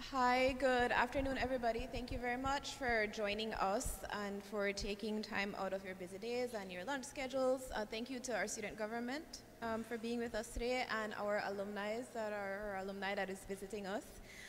Hi, good afternoon, everybody. Thank you very much for joining us and for taking time out of your busy days and your lunch schedules. Thank you to our student government for being with us today and our alumni that is visiting us.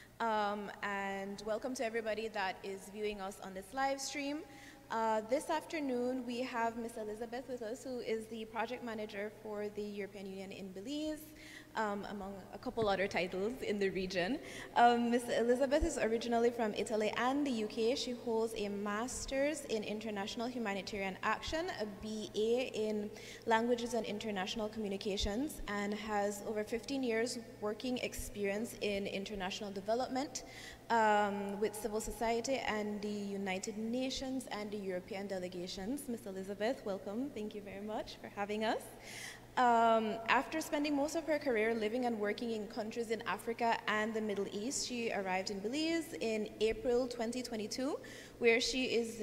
And welcome to everybody that is viewing us on this live stream. This afternoon, we have Ms. Elizabeth with us, who is the project manager for the European Union in Belize, among a couple other titles in the region. Ms. Elizabeth is originally from Italy and the UK. She holds a master's in international humanitarian action, a BA in languages and international communications, and has over 15 years working experience in international development, with civil society and the United Nations and the European delegations. Ms. Elizabeth, welcome. Thank you very much for having us. After spending most of her career living and working in countries in Africa and the Middle East, she arrived in Belize in April 2022, where she is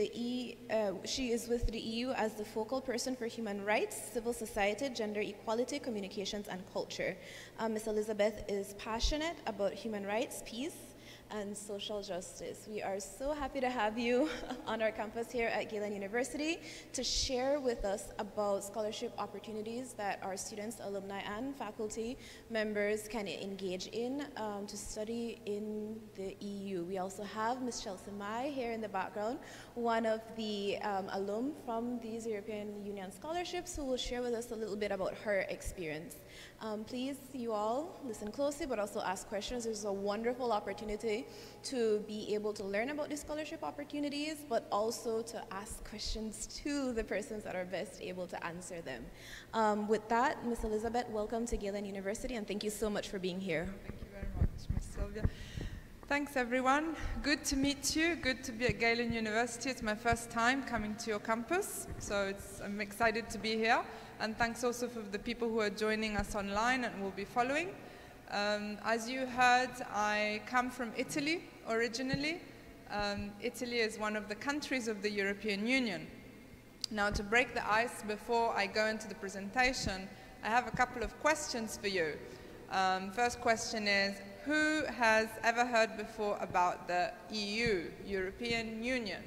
with the EU as the focal person for human rights, civil society, gender equality, communications, and culture. Ms. Elizabeth is passionate about human rights, peace, and social justice. We are so happy to have you on our campus here at Galen University to share with us about scholarship opportunities that our students, alumni, and faculty members can engage in to study in the EU. We also have Ms. Chelsea Mai here in the background, one of the alum from these European Union scholarships, who will share with us a little bit about her experience. Please, you all, listen closely, but also ask questions. There's a wonderful opportunity to be able to learn about these scholarship opportunities, but also to ask questions to the persons that are best able to answer them. With that, Ms. Elizabeth, welcome to Galen University, and thank you so much for being here. Thank you very much, Ms. Sylvia. Thanks, everyone. Good to meet you. Good to be at Galen University. It's my first time coming to your campus, so I'm excited to be here. And thanks also for the people who are joining us online and will be following. As you heard, I come from Italy originally. Italy is one of the countries of the European Union. Now, to break the ice before I go into the presentation, I have a couple of questions for you. First question is, who has ever heard before about the EU, European Union?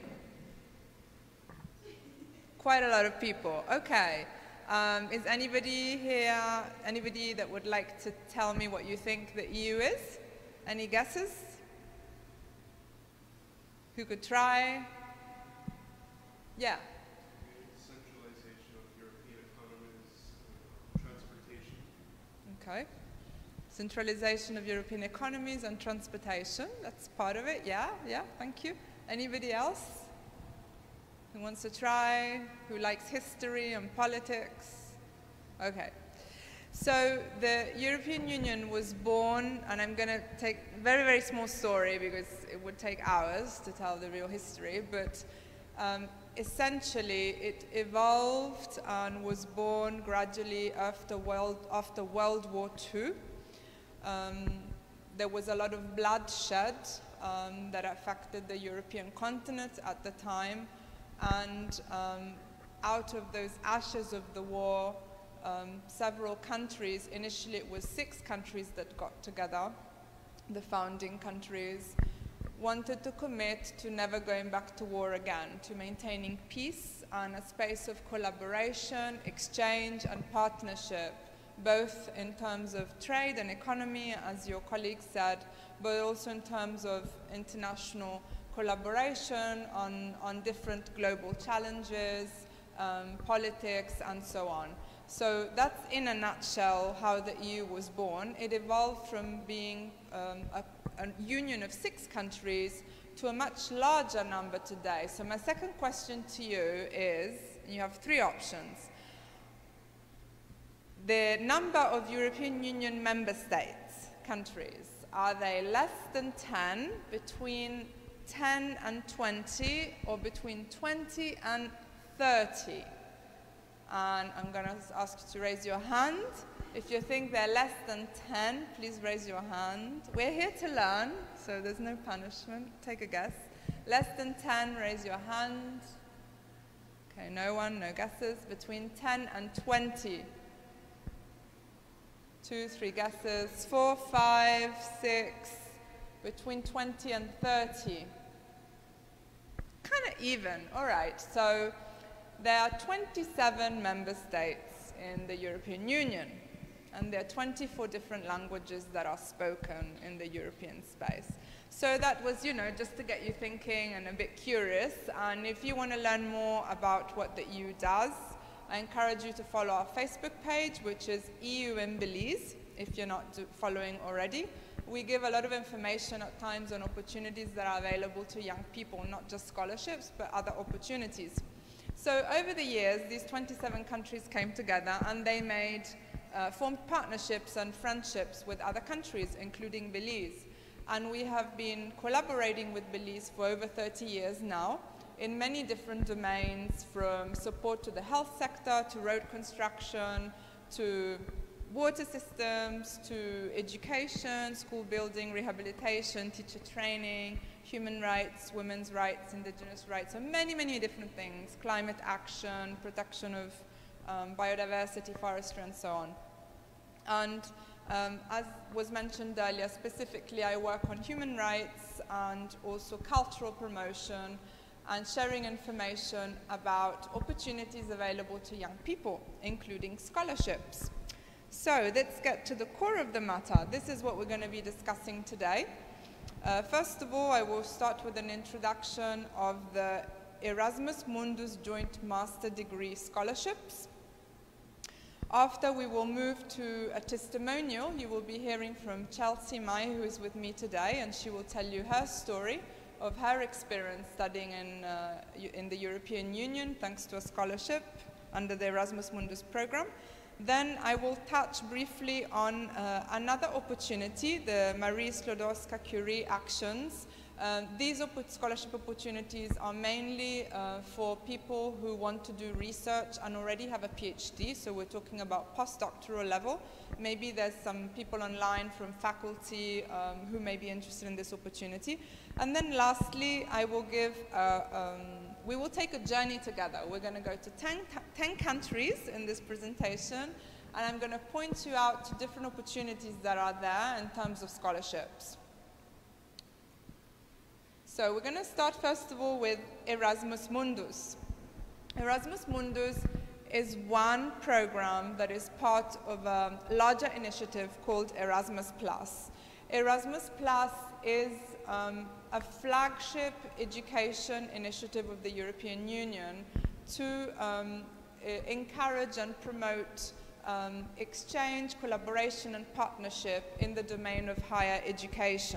Quite a lot of people. Okay. Is anybody here, anybody that would like to tell me what you think the EU is? Any guesses? Who could try? Yeah. Centralization of European economies, transportation. Okay. Centralization of European economies and transportation. That's part of it. Yeah, thank you. Anybody else? Who wants to try? Who likes history and politics? Okay. So the European Union was born, and I'm going to take a very, very small story because it would take hours to tell the real history, but essentially it evolved and was born gradually after World War II. There was a lot of bloodshed that affected the European continent at the time. And out of those ashes of the war, several countries, initially it was 6 countries that got together, the founding countries, wanted to commit to never going back to war again, to maintaining peace and a space of collaboration, exchange, and partnership, both in terms of trade and economy, as your colleague said, but also in terms of international collaboration on different global challenges, politics, and so on. So that's in a nutshell how the EU was born. It evolved from being a union of 6 countries to a much larger number today. So my second question to you is, you have 3 options. The number of European Union member states, countries, are they less than 10, between 10 and 20, or between 20 and 30? And I'm going to ask you to raise your hand. If you think they're less than 10, please raise your hand. We're here to learn, so there's no punishment. Take a guess. Less than 10, raise your hand. Okay, no one, no guesses. Between 10 and 20. 2, 3 guesses. 4, 5, 6, between 20 and 30. Kind of even, all right. So there are 27 member states in the European Union, and there are 24 different languages that are spoken in the European space. So that was, you know, just to get you thinking and a bit curious. And if you want to learn more about what the EU does, I encourage you to follow our Facebook page, which is EU in Belize, if you're not following already. We give a lot of information at times on opportunities that are available to young people, not just scholarships, but other opportunities. So over the years, these 27 countries came together and they formed partnerships and friendships with other countries, including Belize. And we have been collaborating with Belize for over 30 years now in many different domains, from support to the health sector, to road construction, to water systems, to education, school building, rehabilitation, teacher training, human rights, women's rights, indigenous rights, and many, many different things, climate action, protection of biodiversity, forestry, and so on. And as was mentioned earlier, specifically I work on human rights and also cultural promotion and sharing information about opportunities available to young people, including scholarships. So let's get to the core of the matter. This is what we're going to be discussing today. First of all, I will start with an introduction of the Erasmus Mundus Joint Master Degree Scholarships. After, we will move to a testimonial. You will be hearing from Chelsea Mai, who is with me today, and she will tell you her story of her experience studying in the European Union thanks to a scholarship under the Erasmus Mundus program. Then I will touch briefly on another opportunity, the Marie Sklodowska-Curie Actions. These scholarship opportunities are mainly for people who want to do research and already have a PhD, so we're talking about postdoctoral level. Maybe there's some people online from faculty who may be interested in this opportunity. And then lastly, I will give, we will take a journey together. We're going to go to 10 countries in this presentation, and I'm going to point you out to different opportunities that are there in terms of scholarships. So we're going to start first of all with Erasmus Mundus. Erasmus Mundus is one program that is part of a larger initiative called Erasmus+. Erasmus+ is a flagship education initiative of the European Union to encourage and promote exchange, collaboration, and partnership in the domain of higher education.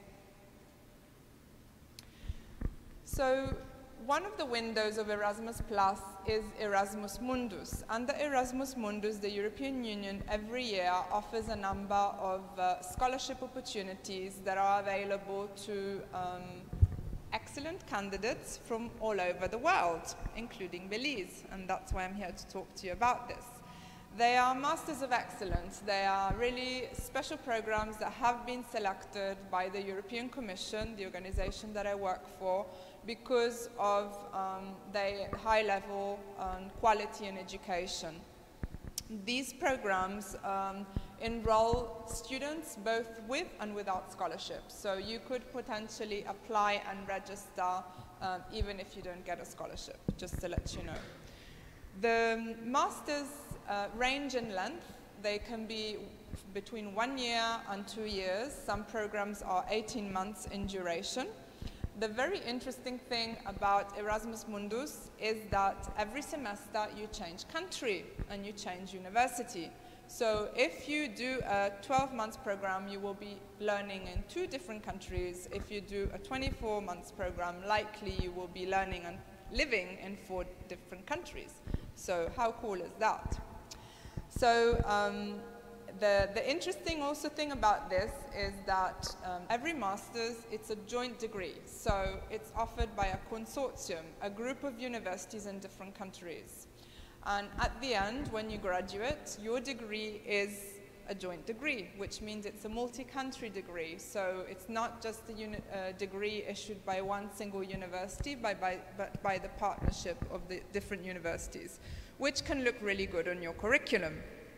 So one of the windows of Erasmus+ is Erasmus Mundus. Under Erasmus Mundus, the European Union every year offers a number of scholarship opportunities that are available to excellent candidates from all over the world, including Belize, and that's why I'm here to talk to you about this. They are Masters of Excellence. They are really special programs that have been selected by the European Commission, the organization that I work for, because of their high level quality in education. These programs enroll students both with and without scholarships. So you could potentially apply and register even if you don't get a scholarship, just to let you know. The masters range in length. They can be between 1 year and 2 years. Some programs are 18 months in duration. The very interesting thing about Erasmus Mundus is that every semester you change country and you change university. So if you do a 12-month program, you will be learning in 2 different countries. If you do a 24-month program, likely you will be learning and living in 4 different countries. So how cool is that? So the interesting also thing about this is that every master's, it's a joint degree. So it's offered by a consortium, a group of universities in different countries. And at the end, when you graduate, your degree is a joint degree, which means it's a multi-country degree. So it's not just a degree issued by one single university, but by the partnership of the different universities, which can look really good on your curriculum.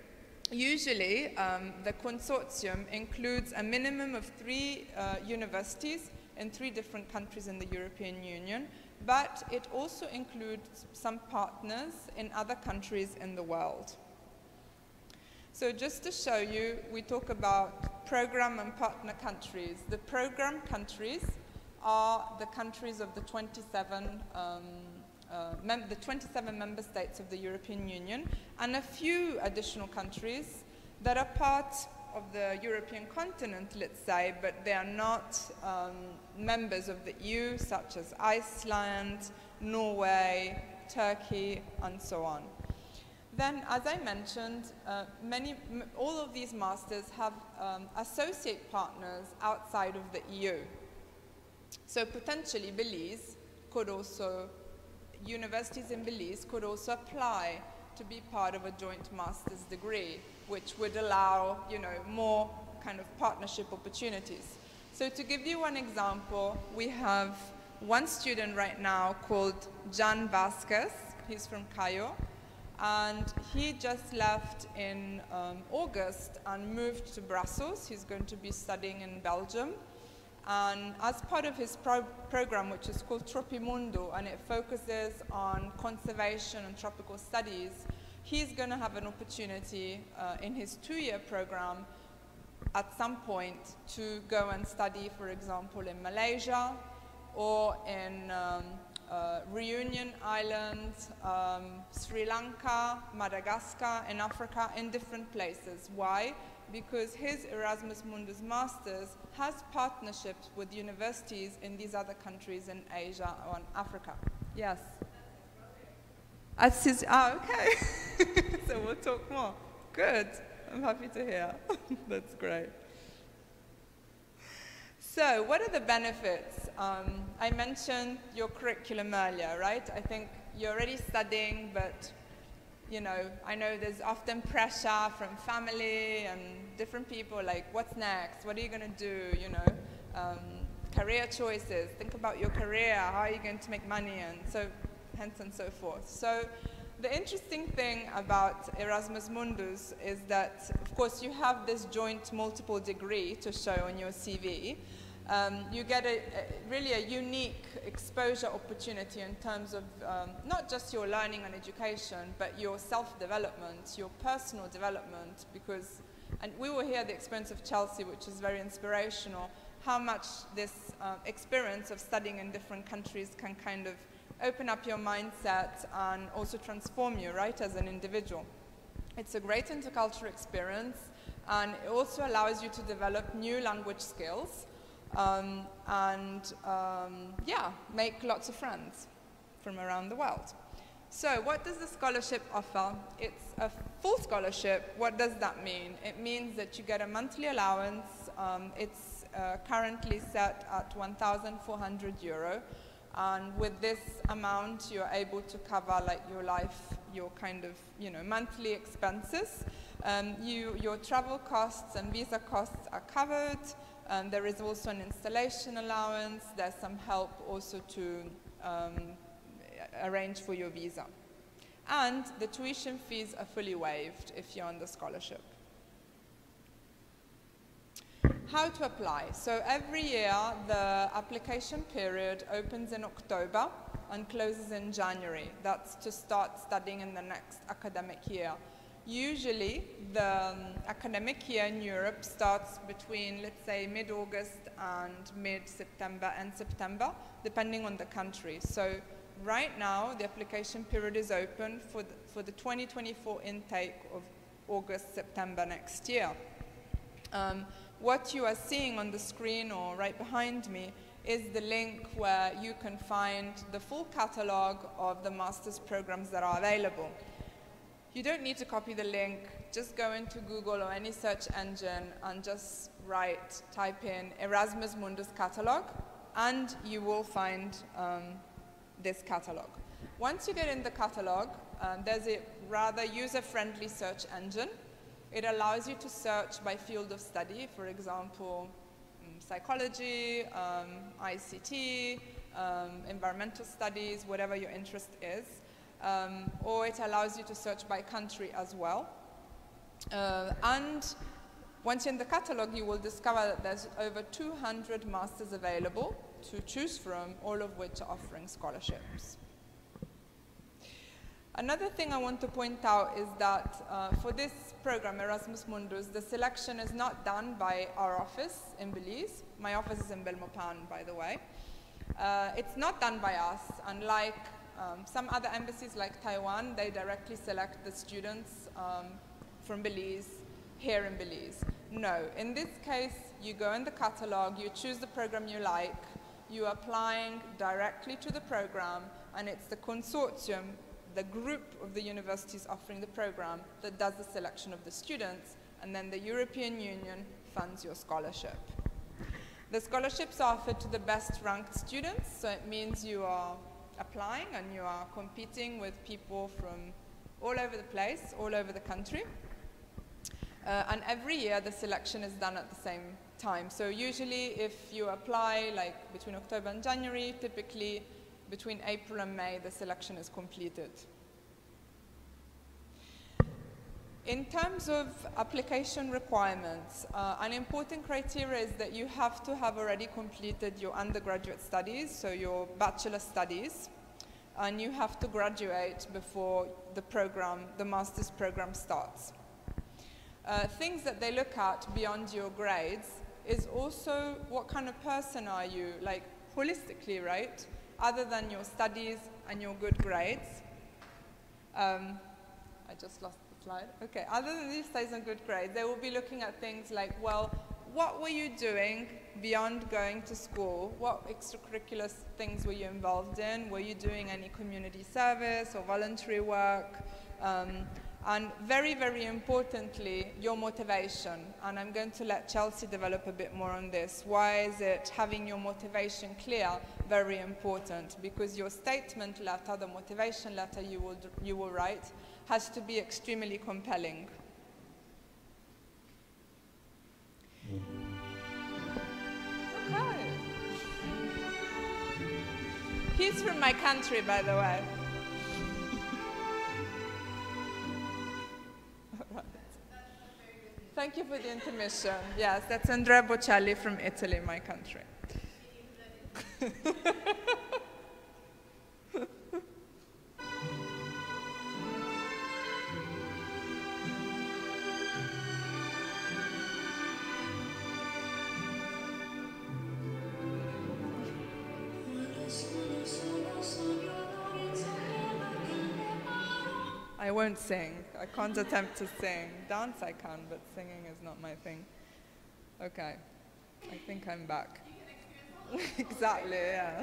Usually, the consortium includes a minimum of 3 universities in 3 different countries in the European Union, but it also includes some partners in other countries in the world. So just to show you, we talk about program and partner countries. The program countries are the countries of the 27 member states of the European Union, and a few additional countries that are part of the European continent, let's say, but they are not members of the EU, such as Iceland, Norway, Turkey, and so on. Then, as I mentioned, all of these masters have associate partners outside of the EU. So potentially Belize could also, universities in Belize could also apply to be part of a joint master's degree, which would allow, you know, more kind of partnership opportunities. So to give you one example, we have one student right now called Jan Vasquez. He's from Cayo, and he just left in August and moved to Brussels. He's going to be studying in Belgium. And as part of his program, which is called Tropimundo, and it focuses on conservation and tropical studies, he's going to have an opportunity in his 2-year program at some point to go and study, for example, in Malaysia or in Reunion Island, Sri Lanka, Madagascar, in Africa, in different places. Why? Because his Erasmus Mundus Masters has partnerships with universities in these other countries in Asia or in Africa. Yes? That's his, okay. So we'll talk more. Good. I'm happy to hear. That's great. So what are the benefits? I mentioned your curriculum earlier, right? I think you're already studying, but you know, I know there's often pressure from family and different people, like, what's next? What are you going to do? You know, career choices. Think about your career. How are you going to make money? And so, hence and so forth. So, the interesting thing about Erasmus Mundus is that, of course, you have this joint multiple degree to show on your CV. You get really a unique exposure opportunity in terms of not just your learning and education, but your self-development, your personal development, because, and we will hear the experience of Chelsea, which is very inspirational, how much this experience of studying in different countries can kind of open up your mindset and also transform you, right, as an individual. It's a great intercultural experience, and it also allows you to develop new language skills. Yeah, make lots of friends from around the world. So what does the scholarship offer? It's a full scholarship. What does that mean? It means that you get a monthly allowance. It's currently set at 1,400 euro. And with this amount, you're able to cover like your life, your kind of, you know, monthly expenses. Your travel costs and visa costs are covered. There is also an installation allowance. There's some help also to arrange for your visa. And the tuition fees are fully waived if you're on the scholarship. How to apply? So every year, the application period opens in October and closes in January. That's to start studying in the next academic year. Usually, the academic year in Europe starts between, let's say, mid-August and mid-September and September, depending on the country. So right now, the application period is open for the 2024 intake of August, September next year. What you are seeing on the screen or right behind me is the link where you can find the full catalog of the master's programs that are available. You don't need to copy the link. Just go into Google or any search engine and just type in Erasmus Mundus catalog, and you will find this catalog. Once you get in the catalog, there's a rather user-friendly search engine. It allows you to search by field of study, for example, psychology, ICT, environmental studies, whatever your interest is. Or it allows you to search by country as well. And once you're in the catalog, you will discover that there's over 200 masters available to choose from, all of which are offering scholarships. Another thing I want to point out is that for this program, Erasmus Mundus, the selection is not done by our office in Belize. My office is in Belmopan, by the way. It's not done by us, unlike some other embassies like Taiwan. They directly select the students from Belize here in Belize. No, in this case, you go in the catalog, you choose the program you like, you're applying directly to the program, and it's the consortium, the group of the universities offering the program, that does the selection of the students, and then the European Union funds your scholarship. The scholarships are offered to the best ranked students, so it means you are applying and you are competing with people from all over the place, all over the country. And every year the selection is done at the same time. So usually if you apply like between October and January, typically between April and May the selection is completed. In terms of application requirements, an important criteria is that you have to have already completed your undergraduate studies, so your bachelor studies, and you have to graduate before the master's program starts. Things that they look at beyond your grades is also what kind of person are you, like holistically, right? Other than your studies and your good grades. I just lost the slide. Okay, other than these studies and good grades, they will be looking at things like, well, what were you doing beyond going to school? What extracurricular things were you involved in? Were you doing any community service or voluntary work? And very, very importantly, your motivation. And I'm going to let Chelsea develop a bit more on this. Why is it having your motivation clear very important? Because your statement letter, the motivation letter you will write, has to be extremely compelling. Okay. He's from my country, by the way. Thank you for the intermission. Yes, that's Andrea Bocelli from Italy, my country. I won't sing. I can't attempt to sing. Dance I can, but singing is not my thing. Okay. I think I'm back. Exactly, yeah.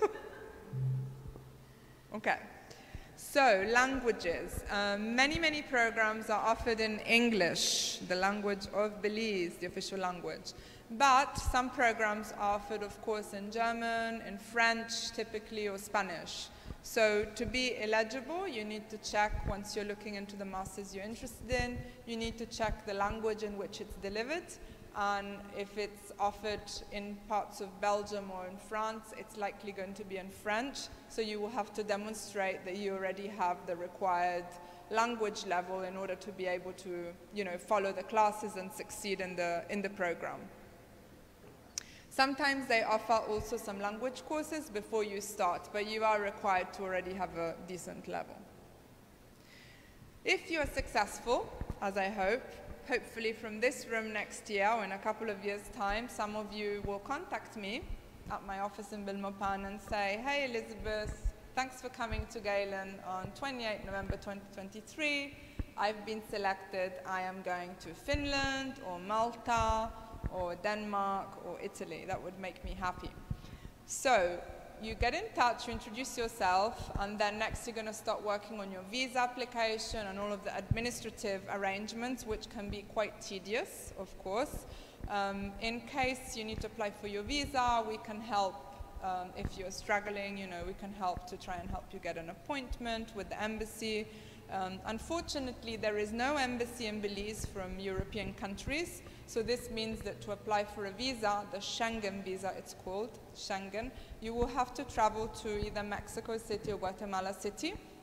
Okay. So, languages. Many programs are offered in English, the language of Belize, the official language. But some programs are offered, of course, in German, in French, typically, or Spanish. So to be eligible, you need to check, once you're looking into the masters you're interested in, you need to check the language in which it's delivered. And if it's offered in parts of Belgium or in France, it's likely going to be in French. So you will have to demonstrate that you already have the required language level in order to be able to, follow the classes and succeed in the program. Sometimes they offer also some language courses before you start, but you are required to already have a decent level. If you are successful, as I hope, hopefully from this room next year or in a couple of years' time, some of you will contact me at my office in Belmopan and say, hey Elizabeth, thanks for coming to Galen on 28 November 2023. I've been selected. I am going to Finland or Malta or Denmark or Italy. That would make me happy. So you get in touch, you introduce yourself, and then next you're going to start working on your visa application and all of the administrative arrangements, which can be quite tedious, of course. In case you need to apply for your visa, we can help. If you're struggling, we can help to try and help you get an appointment with the embassy. Unfortunately, there is no embassy in Belize from European countries. So this means that to apply for a visa, the Schengen visa it's called, Schengen, you will have to travel to either Mexico City or Guatemala City,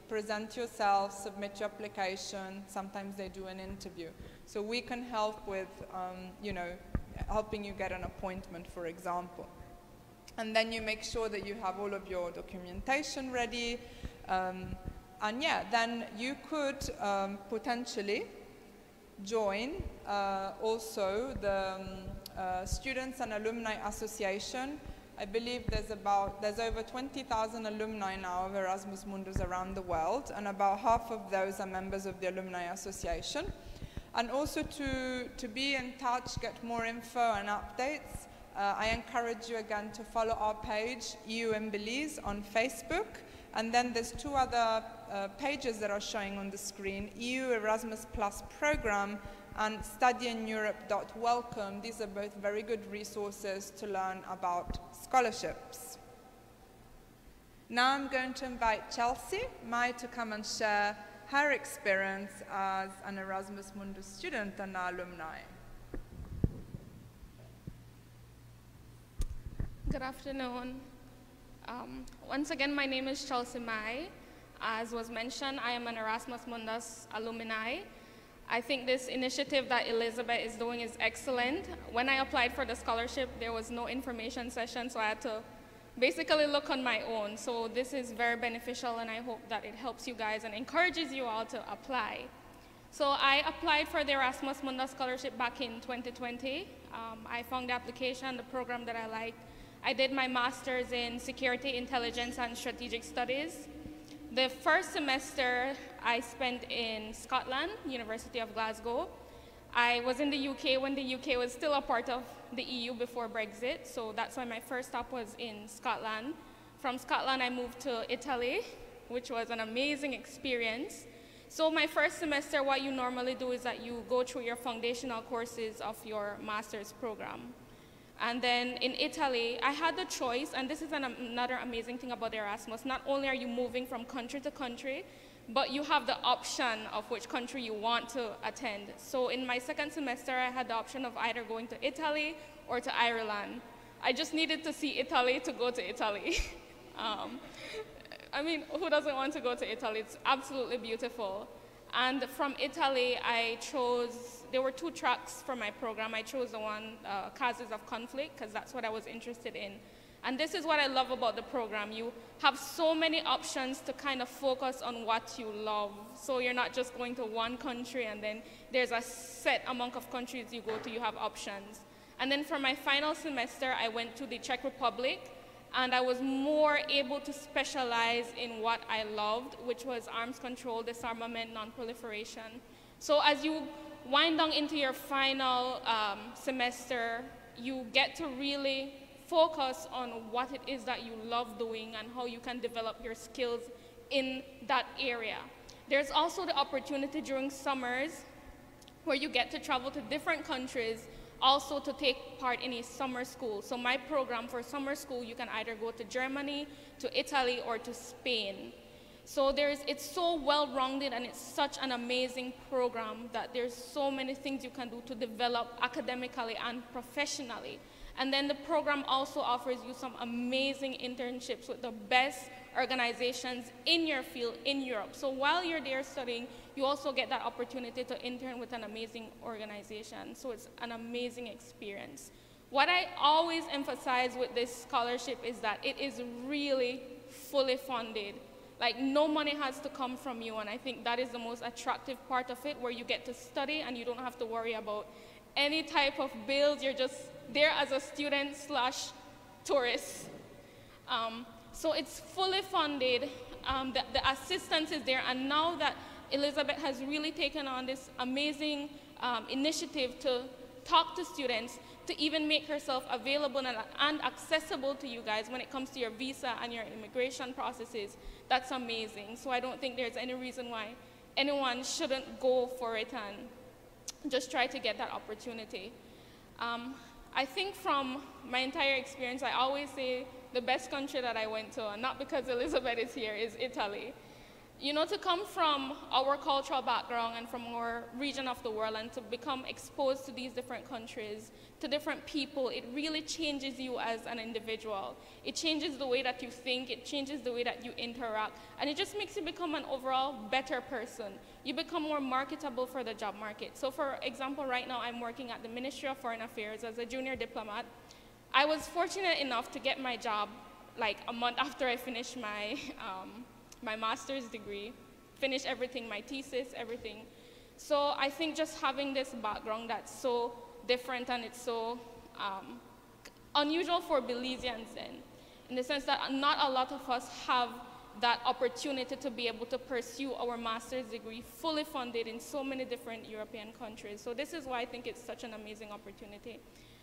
present yourself, submit your application. Sometimes they do an interview. So we can help with, helping you get an appointment, for example. And then you make sure that you have all of your documentation ready. And yeah, then you could potentially join also the Students and Alumni Association. I believe there's over 20,000 alumni now of Erasmus Mundus around the world, and about half of those are members of the Alumni Association. And also to be in touch, get more info and updates, I encourage you again to follow our page, EU in Belize, on Facebook. And then there's two other pages that are showing on the screen, EU Erasmus Plus Program and studyineurope.welcome. These are both very good resources to learn about scholarships. Now I'm going to invite Chelsea Mai to come and share her experience as an Erasmus Mundus student and alumni. Good afternoon. Once again, my name is Chelsea Mai. As was mentioned, I am an Erasmus Mundus alumni. I think this initiative that Elizabeth is doing is excellent. When I applied for the scholarship, there was no information session, so I had to basically look on my own. So this is very beneficial, and I hope that it helps you guys and encourages you all to apply. So I applied for the Erasmus Mundus scholarship back in 2020. I found the application, the program that I liked. I did my master's in Security, Intelligence, and Strategic Studies. The first semester I spent in Scotland, University of Glasgow. I was in the UK when the UK was still a part of the EU before Brexit, so that's why my first stop was in Scotland. From Scotland, I moved to Italy, which was an amazing experience. So my first semester, what you normally do is that you go through your foundational courses of your master's program. And then in Italy, I had the choice, and this is another amazing thing about Erasmus. Not only are you moving from country to country, but you have the option of which country you want to attend. So in my second semester, I had the option of either going to Italy or to Ireland. I just needed to see Italy to go to Italy. I mean, who doesn't want to go to Italy? It's absolutely beautiful. And from Italy, I chose, there were two tracks for my program. I chose the one, Causes of Conflict, because that's what I was interested in. And this is what I love about the program. You have so many options to kind of focus on what you love. So you're not just going to one country and then there's a set amount of countries you go to, you have options. And then for my final semester, I went to the Czech Republic, and I was more able to specialize in what I loved, which was arms control, disarmament, non-proliferation. So as you wind down into your final semester, you get to really focus on what it is that you love doing and how you can develop your skills in that area. There's also the opportunity during summers where you get to travel to different countries, also to take part in a summer school. So my program for summer school, you can either go to Germany, to Italy, or to Spain. So it's so well-rounded, and it's such an amazing program that there's so many things you can do to develop academically and professionally. And then the program also offers you some amazing internships with the best organizations in your field in Europe. So while you're there studying, you also get that opportunity to intern with an amazing organization. So it's an amazing experience. What I always emphasize with this scholarship is that it is really fully funded. Like, no money has to come from you, and I think that is the most attractive part of it, where you get to study and you don't have to worry about any type of bills. You're just there as a student / tourist. So it's fully funded. The assistance is there, and now that Elizabeth has really taken on this amazing initiative to talk to students, to even make herself available and accessible to you guys when it comes to your visa and your immigration processes, that's amazing. So I don't think there's any reason why anyone shouldn't go for it and just try to get that opportunity. I think from my entire experience, I always say the best country that I went to, and not because Elizabeth is here, is Italy. You know, to come from our cultural background and from our region of the world and to become exposed to these different countries, to different people, it really changes you as an individual. It changes the way that you think, it changes the way that you interact, and it just makes you become an overall better person. You become more marketable for the job market. So for example, right now I'm working at the Ministry of Foreign Affairs as a junior diplomat. I was fortunate enough to get my job like a month after I finished my my master's degree, finish everything, my thesis, everything. So I think just having this background that's so different and it's so unusual for Belizeans then, in the sense that not a lot of us have that opportunity to be able to pursue our master's degree fully funded in so many different European countries. So this is why I think it's such an amazing opportunity.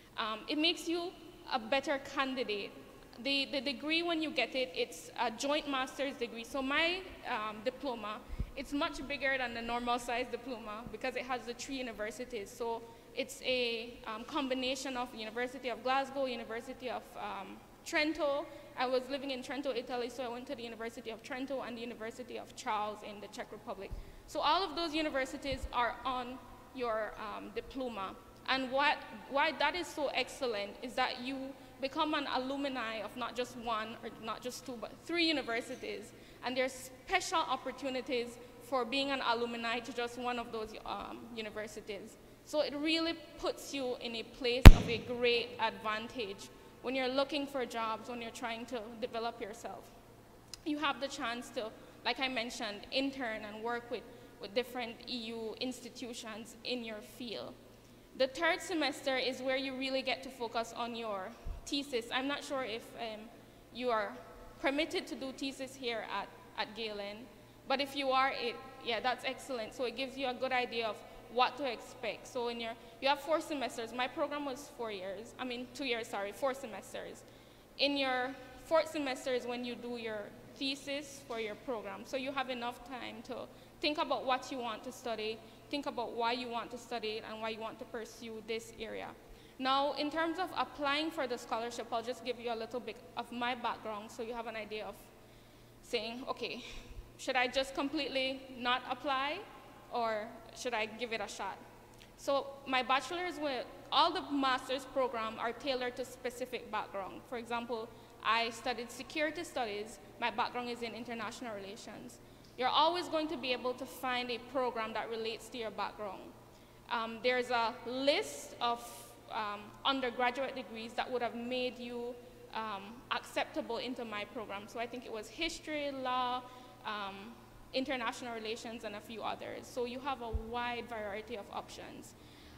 It makes you a better candidate. The degree, when you get it, it's a joint master's degree. So my diploma, it's much bigger than the normal size diploma because it has the 3 universities. So it's a combination of University of Glasgow, University of Trento. I was living in Trento, Italy, so I went to the University of Trento and the University of Charles in the Czech Republic. So all of those universities are on your diploma. And why that is so excellent is that you become an alumni of not just 1 or not just 2, but 3 universities. And there's special opportunities for being an alumni to just one of those universities. So it really puts you in a place of a great advantage when you're looking for jobs, when you're trying to develop yourself. You have the chance to, like I mentioned, intern and work with different EU institutions in your field. The 3rd semester is where you really get to focus on your thesis. I'm not sure if you are permitted to do thesis here at Galen, but if you are, yeah, that's excellent. So it gives you a good idea of what to expect. So you have 4 semesters. My program was 4 years. I mean, 2 years, sorry, 4 semesters. In your 4th semester is when you do your thesis for your program. So you have enough time to think about what you want to study, think about why you want to study it, and why you want to pursue this area. Now, in terms of applying for the scholarship, I'll just give you a little bit of my background so you have an idea of saying, okay, should I just completely not apply, or should I give it a shot? So my bachelor's, all the master's programs are tailored to specific background. For example, I studied security studies. My background is in international relations. You're always going to be able to find a program that relates to your background. There's a list of undergraduate degrees that would have made you acceptable into my program. So I think it was history, law, international relations, and a few others. So you have a wide variety of options.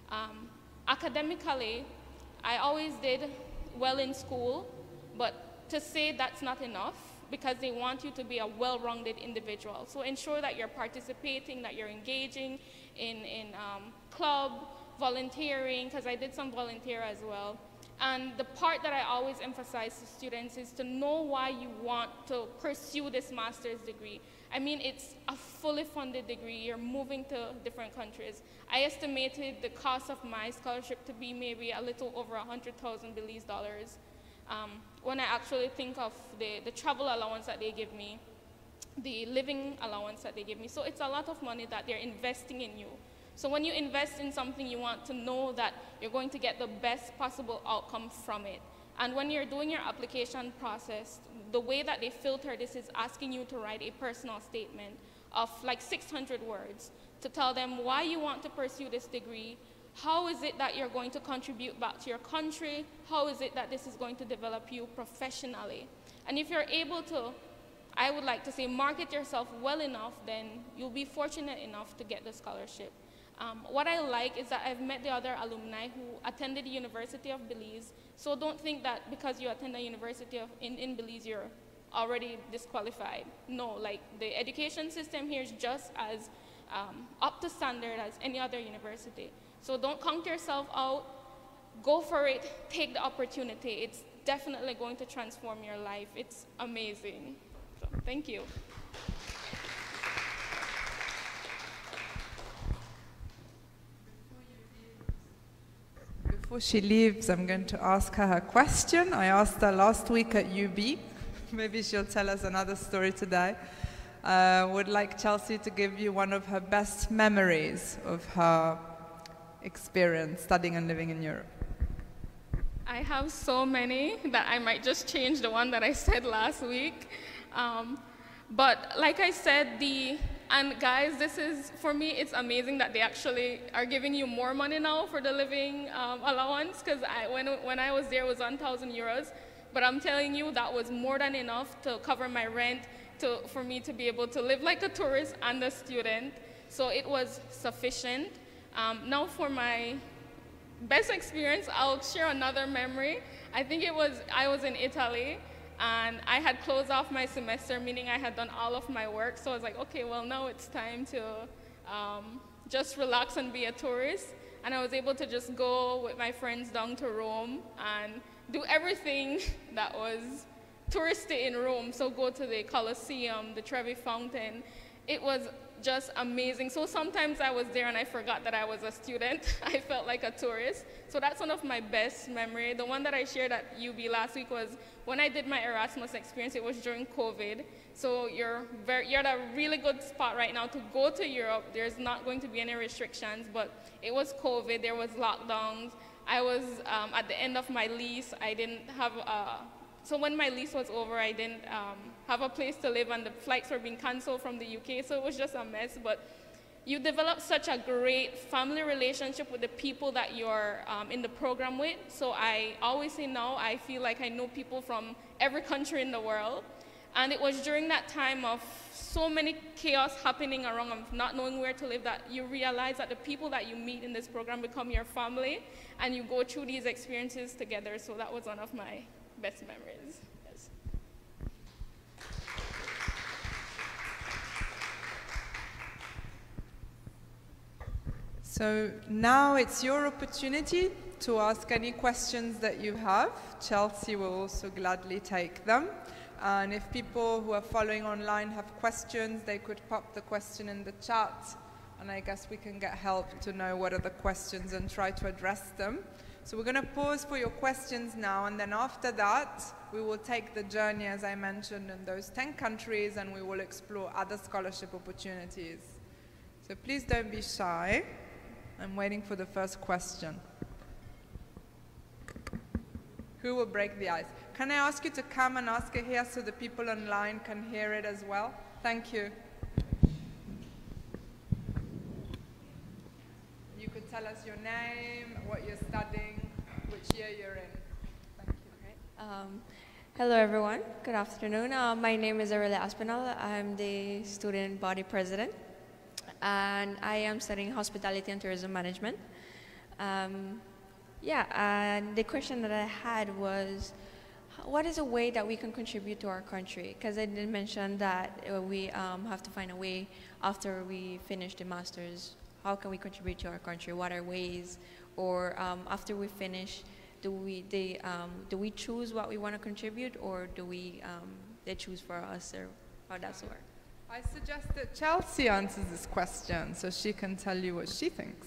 Academically, I always did well in school, but to say that's not enough, because they want you to be a well-rounded individual. So ensure that you're participating, that you're engaging in club, volunteering, because I did some volunteer as well. And the part that I always emphasize to students is to know why you want to pursue this master's degree. I mean, it's a fully funded degree. You're moving to different countries. I estimated the cost of my scholarship to be maybe a little over 100,000 Belize dollars. When I actually think of the travel allowance that they give me, the living allowance that they give me. So it's a lot of money that they're investing in you. So when you invest in something, you want to know that you're going to get the best possible outcome from it. And when you're doing your application process, the way that they filter this is asking you to write a personal statement of like 600 words to tell them why you want to pursue this degree, how is it that you're going to contribute back to your country, how is it that this is going to develop you professionally. And if you're able to, I would like to say, market yourself well enough, then you'll be fortunate enough to get the scholarship. What I like is that I've met the other alumni who attended the University of Belize. So don't think that because you attend a university in Belize, you're already disqualified. No, like the education system here is just as up to standard as any other university. So don't count yourself out. Go for it. Take the opportunity. It's definitely going to transform your life. It's amazing. So thank you. Before she leaves, I'm going to ask her question. I asked her last week at UB. Maybe she'll tell us another story today. would like Chelsea to give you one of her best memories of her experience studying and living in Europe. I have so many that I might just change the one that I said last week. But like I said, and guys, this is, for me, it's amazing that they actually are giving you more money now for the living allowance, because when I was there, it was 1,000 euros. But I'm telling you, that was more than enough to cover my rent, for me to be able to live like a tourist and a student. So it was sufficient. Now for my best experience, I'll share another memory. I think I was in Italy, and I had closed off my semester, meaning I had done all of my work. So I was like, okay, well, now it's time to just relax and be a tourist. And I was able to just go with my friends down to Rome and do everything that was touristy in Rome. So go to the Colosseum, the Trevi Fountain. It was just amazing. So sometimes I was there and I forgot that I was a student. I felt like a tourist. So that's one of my best memories. The one that I shared at UB last week was when I did my Erasmus experience. It was during COVID. So you're at a really good spot right now to go to Europe. There's not going to be any restrictions, but it was COVID. There was lockdowns. I was at the end of my lease. I didn't have so when my lease was over, I didn't have a place to live, and the flights were being canceled from the UK, so it was just a mess. But you develop such a great family relationship with the people that you're in the program with. So I always say now, I feel like I know people from every country in the world. And it was during that time of so many chaos happening around, of not knowing where to live, that you realize that the people that you meet in this program become your family, and you go through these experiences together. So that was one of my best memories. Yes. So now it's your opportunity to ask any questions that you have. Chelsea will also gladly take them. And if people who are following online have questions, they could pop the question in the chat, and I guess we can get help to know what are the questions and try to address them. So we're going to pause for your questions now, and then after that, we will take the journey, as I mentioned, in those 10 countries, and we will explore other scholarship opportunities. So please don't be shy. I'm waiting for the first question. Who will break the ice? Can I ask you to come and ask it here so the people online can hear it as well? Thank you. You could tell us your name, what you're studying, which year you're in. Thank you. Hello, everyone. Good afternoon. My name is Aurelia Aspinall. I'm the student body president, and I am studying hospitality and tourism management. And the question that I had was, what is a way that we can contribute to our country? Because I did mention that we have to find a way after we finish the master's. How can we contribute to our country? What are ways? Or after we finish, do we choose what we want to contribute, or do they choose for us, or how does it work? I suggest that Chelsea answers this question so she can tell you what she thinks.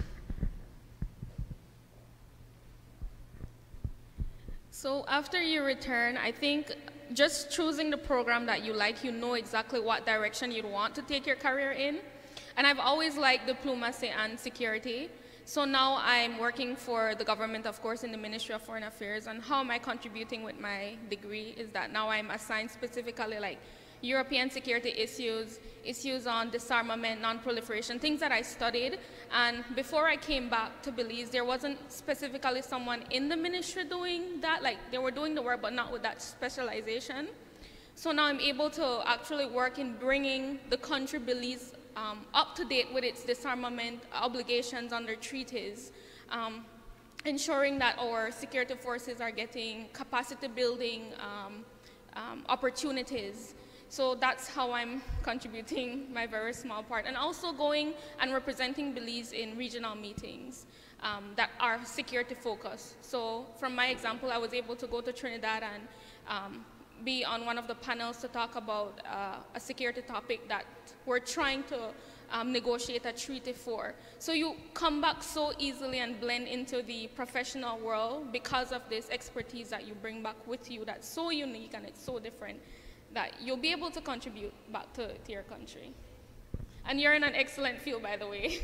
So after you return, I think just choosing the program that you like, you know exactly what direction you'd want to take your career in. And I've always liked diplomacy and security. So now I'm working for the government, of course, in the Ministry of Foreign Affairs. And how am I contributing with my degree is that now I'm assigned specifically like European security issues on disarmament, non-proliferation, things that I studied. And before I came back to Belize, there wasn't specifically someone in the ministry doing that. Like, they were doing the work, but not with that specialization. So now I'm able to actually work in bringing the country Belize up to date with its disarmament obligations under treaties, ensuring that our security forces are getting capacity building opportunities. So that's how I'm contributing my very small part. And also going and representing Belize in regional meetings that are security focused. So from my example, I was able to go to Trinidad and be on one of the panels to talk about a security topic that we're trying to negotiate a treaty for. So you come back so easily and blend into the professional world because of this expertise that you bring back with you that's so unique and it's so different that you'll be able to contribute back to your country. And you're in an excellent field, by the way.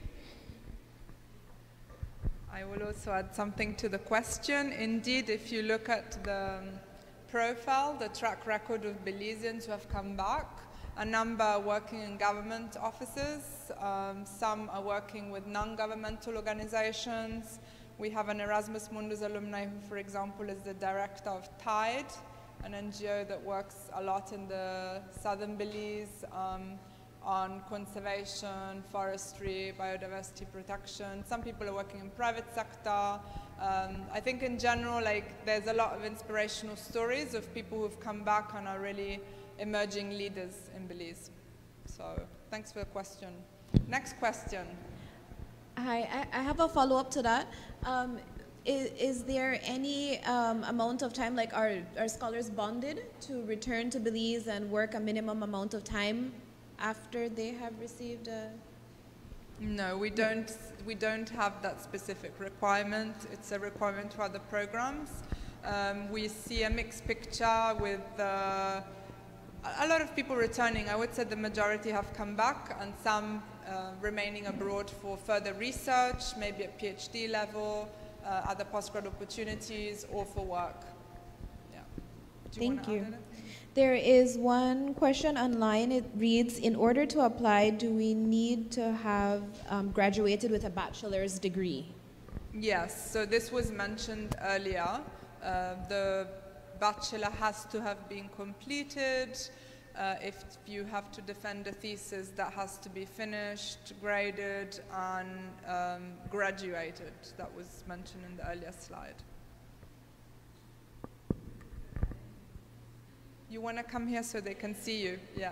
I will also add something to the question. Indeed, if you look at the profile, the track record of Belizeans who have come back, a number are working in government offices, some are working with non-governmental organizations. We have an Erasmus Mundus alumni who, for example, is the director of TIDE, an NGO that works a lot in the southern Belize on conservation, forestry, biodiversity protection. Some people are working in private sector. I think in general, there's a lot of inspirational stories of people who've come back and are really emerging leaders in Belize. So thanks for the question. Next question. Hi, I have a follow-up to that. Is there any amount of time, like are scholars bonded to return to Belize and work a minimum amount of time after they have received a... No, we don't have that specific requirement. It's a requirement for other programs. We see a mixed picture with a lot of people returning. I would say the majority have come back, and some remaining abroad for further research, maybe at PhD level, other postgrad opportunities, or for work. Yeah. Thank you. There is one question online. It reads, in order to apply, do we need to have graduated with a bachelor's degree? Yes, so this was mentioned earlier. The bachelor has to have been completed. If you have to defend a thesis, that has to be finished, graded, and graduated. That was mentioned in the earlier slide. You want to come here so they can see you? Yeah.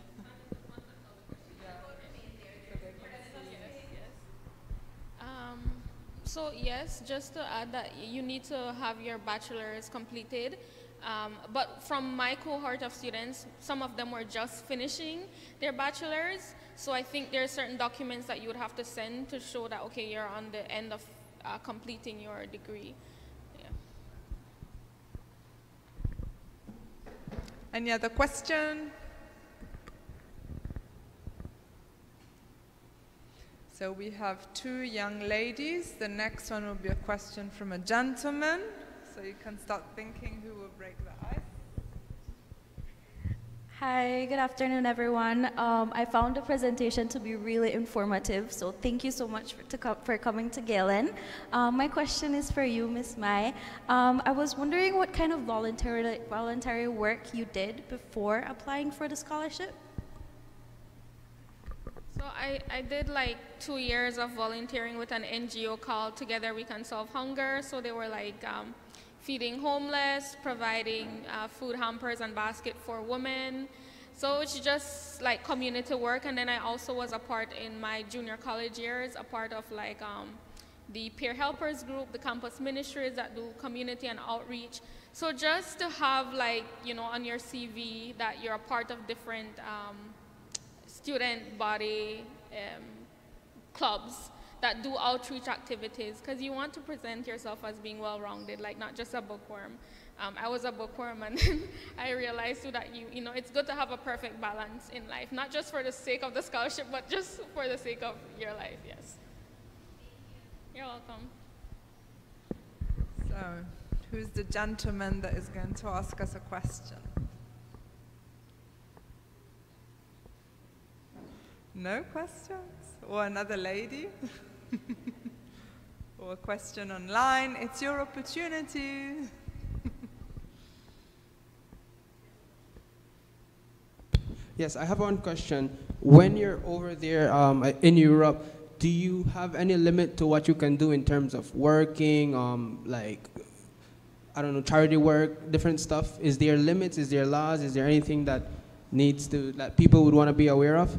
So yes, just to add that you need to have your bachelor's completed. But from my cohort of students, some of them were just finishing their bachelor's. So I think there are certain documents that you would have to send to show that, okay, you're on the end of completing your degree. Yeah. Any other question? So we have two young ladies. The next one will be a question from a gentleman. So you can start thinking who will break the ice. Hi, good afternoon, everyone. I found the presentation to be really informative, so thank you so much for coming to Galen. My question is for you, Ms. Mai. I was wondering what kind of voluntary work you did before applying for the scholarship? So I did like 2 years of volunteering with an NGO called Together We Can Solve Hunger. So they were like feeding homeless, providing food hampers and basket for women. So it's just like community work. And then I also was a part in my junior college years, a part of like the peer helpers group, the campus ministries that do community and outreach. So just to have like, you know, on your CV that you're a part of different student body clubs that do outreach activities, because you want to present yourself as being well-rounded, like not just a bookworm. I was a bookworm, and then I realized too that you know, it's good to have a perfect balance in life, not just for the sake of the scholarship, but just for the sake of your life. Yes. You're welcome. So, who's the gentleman that is going to ask us a question? No questions? Or another lady? Or a question online? It's your opportunity. Yes, I have one question. When you're over there in Europe, do you have any limit to what you can do in terms of working, like, I don't know, charity work, different stuff? Is there limits? Is there laws? Is there anything that that people would want to be aware of?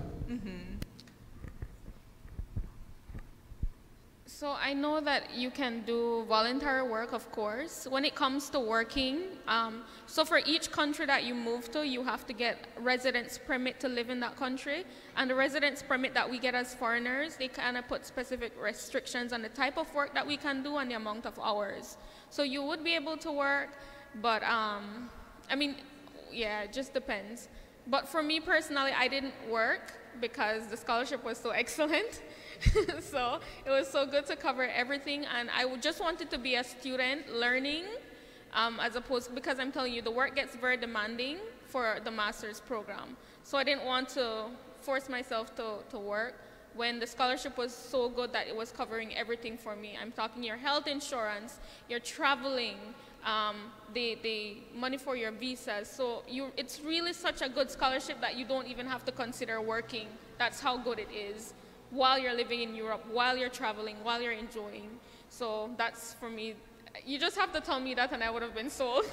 So I know that you can do voluntary work, of course. When it comes to working, so for each country that you move to, you have to get residence permit to live in that country. And the residence permit that we get as foreigners, they kind of put specific restrictions on the type of work that we can do and the amount of hours. So you would be able to work, but I mean, yeah, it just depends. But for me personally, I didn't work because the scholarship was so excellent. So it was so good to cover everything, and just wanted to be a student learning, as opposed, because I'm telling you, the work gets very demanding for the master's program. So I didn't want to force myself to work when the scholarship was so good that it was covering everything for me. I'm talking your health insurance, your traveling, the money for your visas. So it's really such a good scholarship that you don't even have to consider working. That's how good it is, while you're living in Europe, while you're traveling, while you're enjoying. So that's, for me, you just have to tell me that and I would have been sold.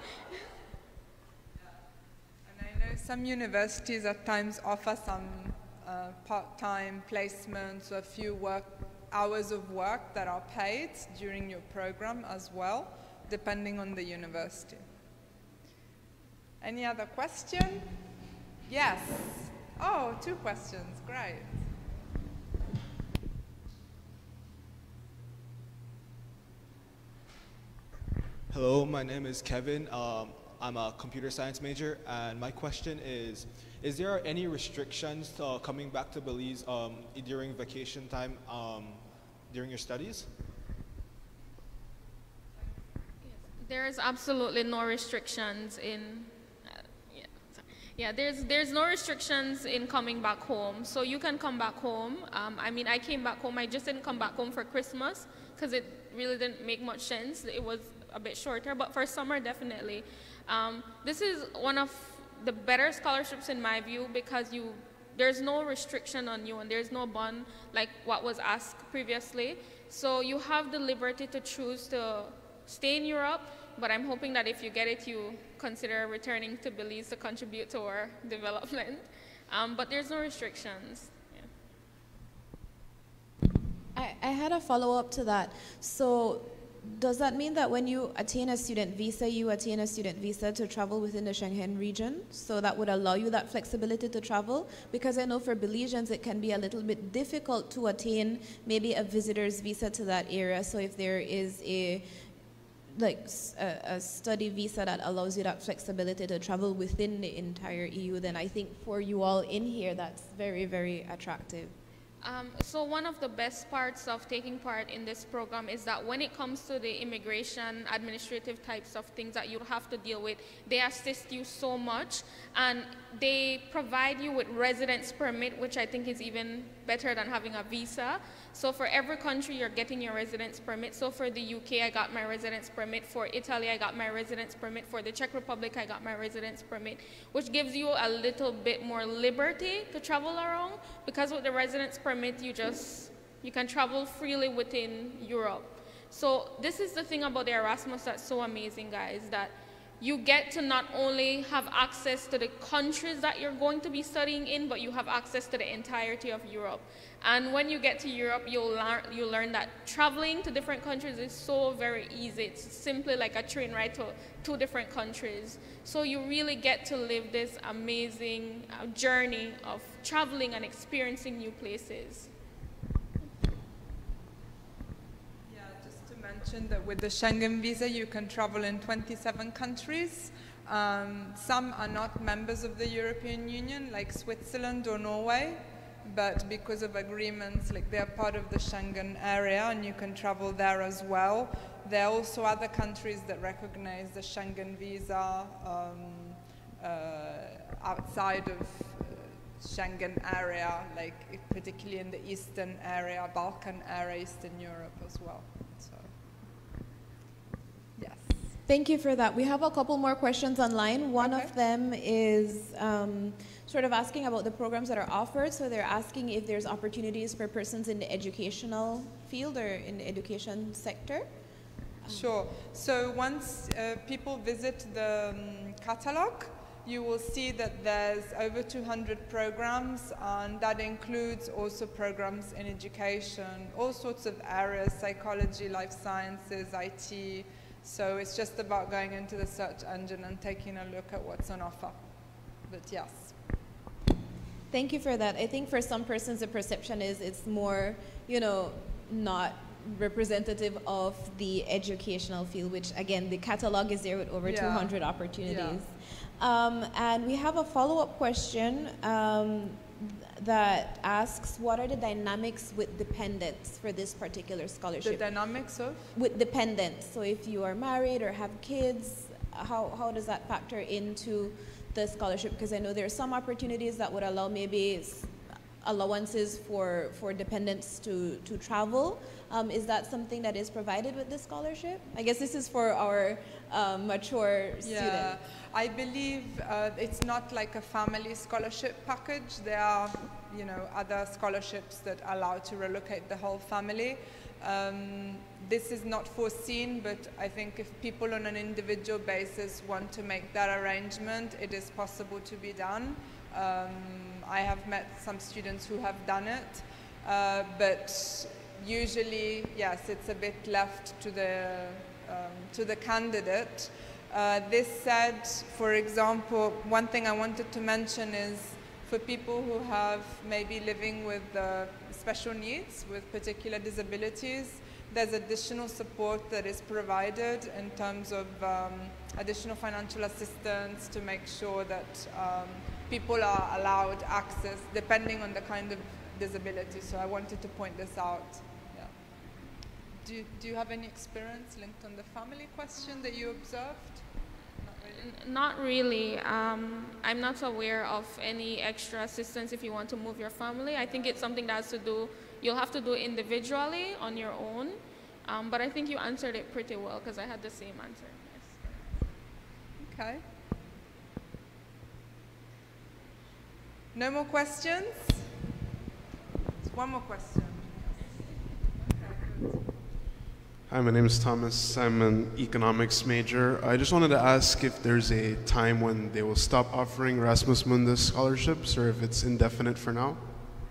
And I know some universities at times offer some part-time placements, a few hours of work that are paid during your program as well, depending on the university. Any other question? Yes. Oh, 2 questions, great. Hello, my name is Kevin. I'm a computer science major, and my question is there any restrictions to coming back to Belize during vacation time during your studies? There is absolutely no restrictions in, there's no restrictions in coming back home. So you can come back home. I mean, I came back home. I just didn't come back home for Christmas because it really didn't make much sense. It was a bit shorter, but for summer, definitely. This is one of the better scholarships in my view, because there's no restriction on you and there's no bond like what was asked previously. So you have the liberty to choose to stay in Europe, but I'm hoping that if you get it, you consider returning to Belize to contribute to our development. But there's no restrictions. I had a follow-up to that. So does that mean that when you attain a student visa, you attain a student visa to travel within the Schengen region? So that would allow you that flexibility to travel? Because I know for Belizeans, it can be a little bit difficult to attain maybe a visitor's visa to that area. So if there is a study visa that allows you that flexibility to travel within the entire EU, then I think for you all in here, that's very, very attractive. So one of the best parts of taking part in this program is that when it comes to the immigration, administrative types of things that you have to deal with, they assist you so much, and they provide you with residence permit, which I think is even better than having a visa. So for every country, you're getting your residence permit. So for the UK, I got my residence permit. For Italy, I got my residence permit. For the Czech Republic, I got my residence permit, which gives you a little bit more liberty to travel around, because with the residence permit, you can travel freely within Europe. So this is the thing about the Erasmus that's so amazing, guys, that you get to not only have access to the countries that you're going to be studying in, but you have access to the entirety of Europe. And when you get to Europe, you'll learn that traveling to different countries is so very easy. It's simply like a train ride to 2 different countries. So you really get to live this amazing journey of traveling and experiencing new places. Mentioned that with the Schengen visa you can travel in 27 countries. Some are not members of the European Union, like Switzerland or Norway, but because of agreements, like they're part of the Schengen area and you can travel there as well. There are also other countries that recognize the Schengen visa outside of Schengen area, like particularly in the Eastern area, Balkan area, Eastern Europe as well. Thank you for that. We have a couple more questions online. One of them is sort of asking about the programs that are offered. So they're asking if there's opportunities for persons in the educational field or in the education sector. Sure. So once people visit the catalog, you will see that there's over 200 programs, and that includes also programs in education, all sorts of areas, psychology, life sciences, IT. So it's just about going into the search engine and taking a look at what's on offer. But yes. Thank you for that. I think for some persons the perception is it's more, not representative of the educational field, which again, the catalog is there with over 200 opportunities. And we have a follow-up question that asks, what are the dynamics with dependents for this particular scholarship? The dynamics of? With dependents. So if you are married or have kids, how does that factor into the scholarship? Because I know there are some opportunities that would allow maybe allowances for dependents to travel. Is that something that is provided with this scholarship? I guess this is for our mature students. I believe it's not like a family scholarship package. There are, other scholarships that allow to relocate the whole family. This is not foreseen, but I think if people on an individual basis want to make that arrangement, it is possible to be done. I have met some students who have done it, but usually, yes, it's a bit left to the candidate. This said, for example, one thing I wanted to mention is for people who have maybe living with special needs, with particular disabilities, there's additional support that is provided in terms of additional financial assistance to make sure that people are allowed access depending on the kind of disability. So I wanted to point this out. Do you have any experience linked on the family question that you observed? Not really. I'm not aware of any extra assistance if you want to move your family. I think it's something that has to do, you'll have to do individually on your own. But I think you answered it pretty well because I had the same answer. Yes. Okay. No more questions? One more question. Hi, my name is Thomas. I'm an economics major. I just wanted to ask if there's a time when they will stop offering Erasmus Mundus scholarships or if it's indefinite for now.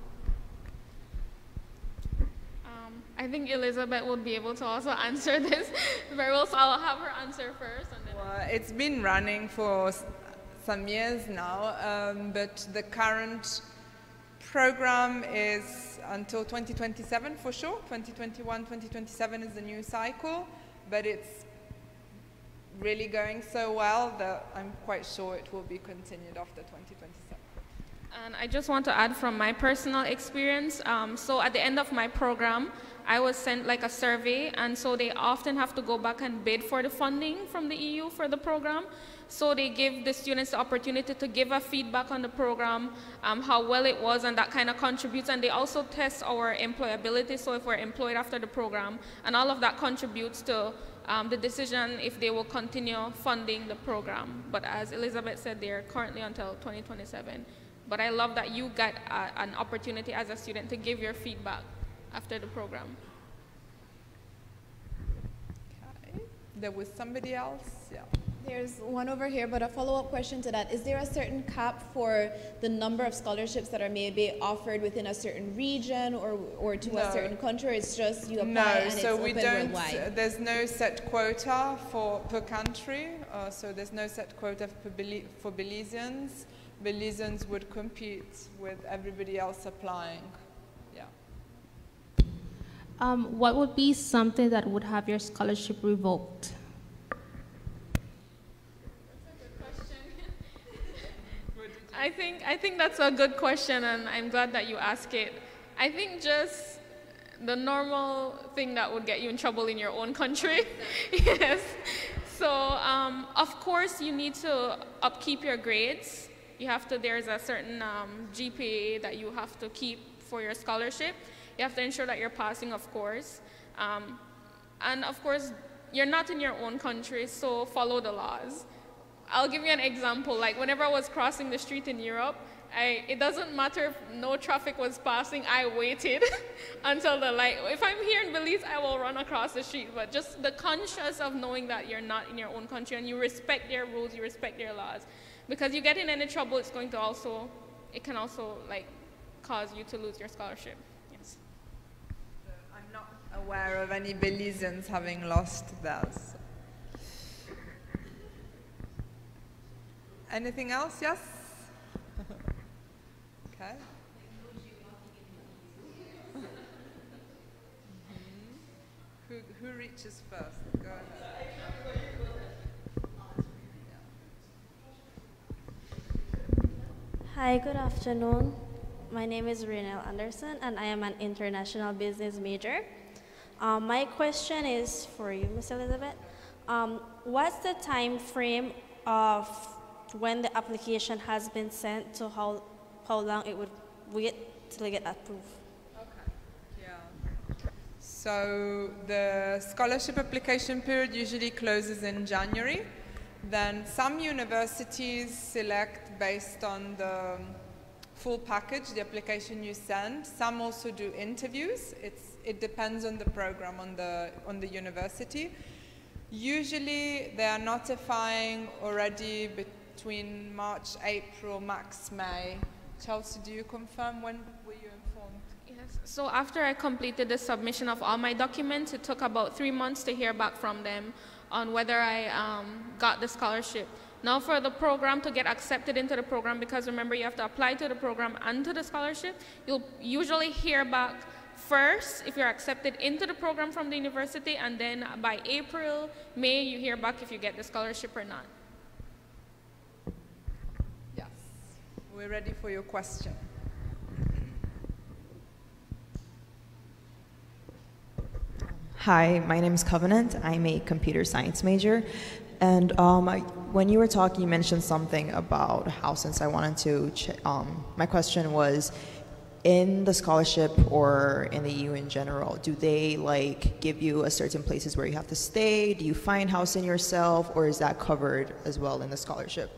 I think Elizabeth will be able to also answer this very well, so I'll have her answer first. And then well, it's been running for some years now, but the current program is until 2027 for sure. 2021, 2027 is the new cycle, but it's really going so well that I'm quite sure it will be continued after 2027. And I just want to add from my personal experience, so at the end of my program, I was sent like a survey, and so they often have to go back and bid for the funding from the EU for the program. So they give the students the opportunity to give a feedback on the program, how well it was, and that kind of contributes. And they also test our employability, so if we're employed after the program, and all of that contributes to the decision if they will continue funding the program. But as Elizabeth said, they're currently until 2027. But I love that you got an opportunity as a student to give your feedback after the program. Okay. There was somebody else? Yeah. There's one over here, but a follow-up question to that. Is there a certain cap for the number of scholarships that are maybe offered within a certain region or to a certain country, or it's just you apply and it's open worldwide? There's no set quota per country, so there's no set quota for Belizeans. Belizeans would compete with everybody else applying. Yeah. What would be something that would have your scholarship revoked? I think that's a good question, and I'm glad that you ask it. I think just the normal thing that would get you in trouble in your own country. Yes. So, of course, you need to upkeep your grades. You have to, there's a certain GPA that you have to keep for your scholarship. You have to ensure that you're passing, of course. And of course, you're not in your own country, so follow the laws. I'll give you an example. Like whenever I was crossing the street in Europe, it doesn't matter if no traffic was passing, I waited until the light. If I'm here in Belize, I will run across the street. But just the conscious of knowing that you're not in your own country and you respect their rules, you respect their laws. Because you get in any trouble, it's going to also, it can also like cause you to lose your scholarship. Yes. I'm not aware of any Belizeans having lost theirs. Anything else? Yes? Okay. speeches first. Go ahead. Hi, good afternoon. My name is Renelle Anderson, and I am an international business major. My question is for you, Ms. Elizabeth. What's the time frame of when the application has been sent to how long it would wait till it get approved? Okay, yeah. So the scholarship application period usually closes in January. Then some universities select based on the full package, the application you send. Some also do interviews. It depends on the program, on the university. Usually they are notifying already between March, April, max May. Chelsea, do you confirm? When were you informed? Yes. So after I completed the submission of all my documents, it took about 3 months to hear back from them on whether I got the scholarship. Now for the program to get accepted into the program, because remember you have to apply to the program and to the scholarship, you'll usually hear back first if you're accepted into the program from the university, and then by April, May, you hear back if you get the scholarship or not. Yes. We're ready for your question. Hi, my name is Covenant. I'm a computer science major. And when you were talking, you mentioned something about how, since I wanted to, my question was, in the scholarship or in the EU in general, do they like give you a certain places where you have to stay? Do you find housing yourself, or is that covered as well in the scholarship?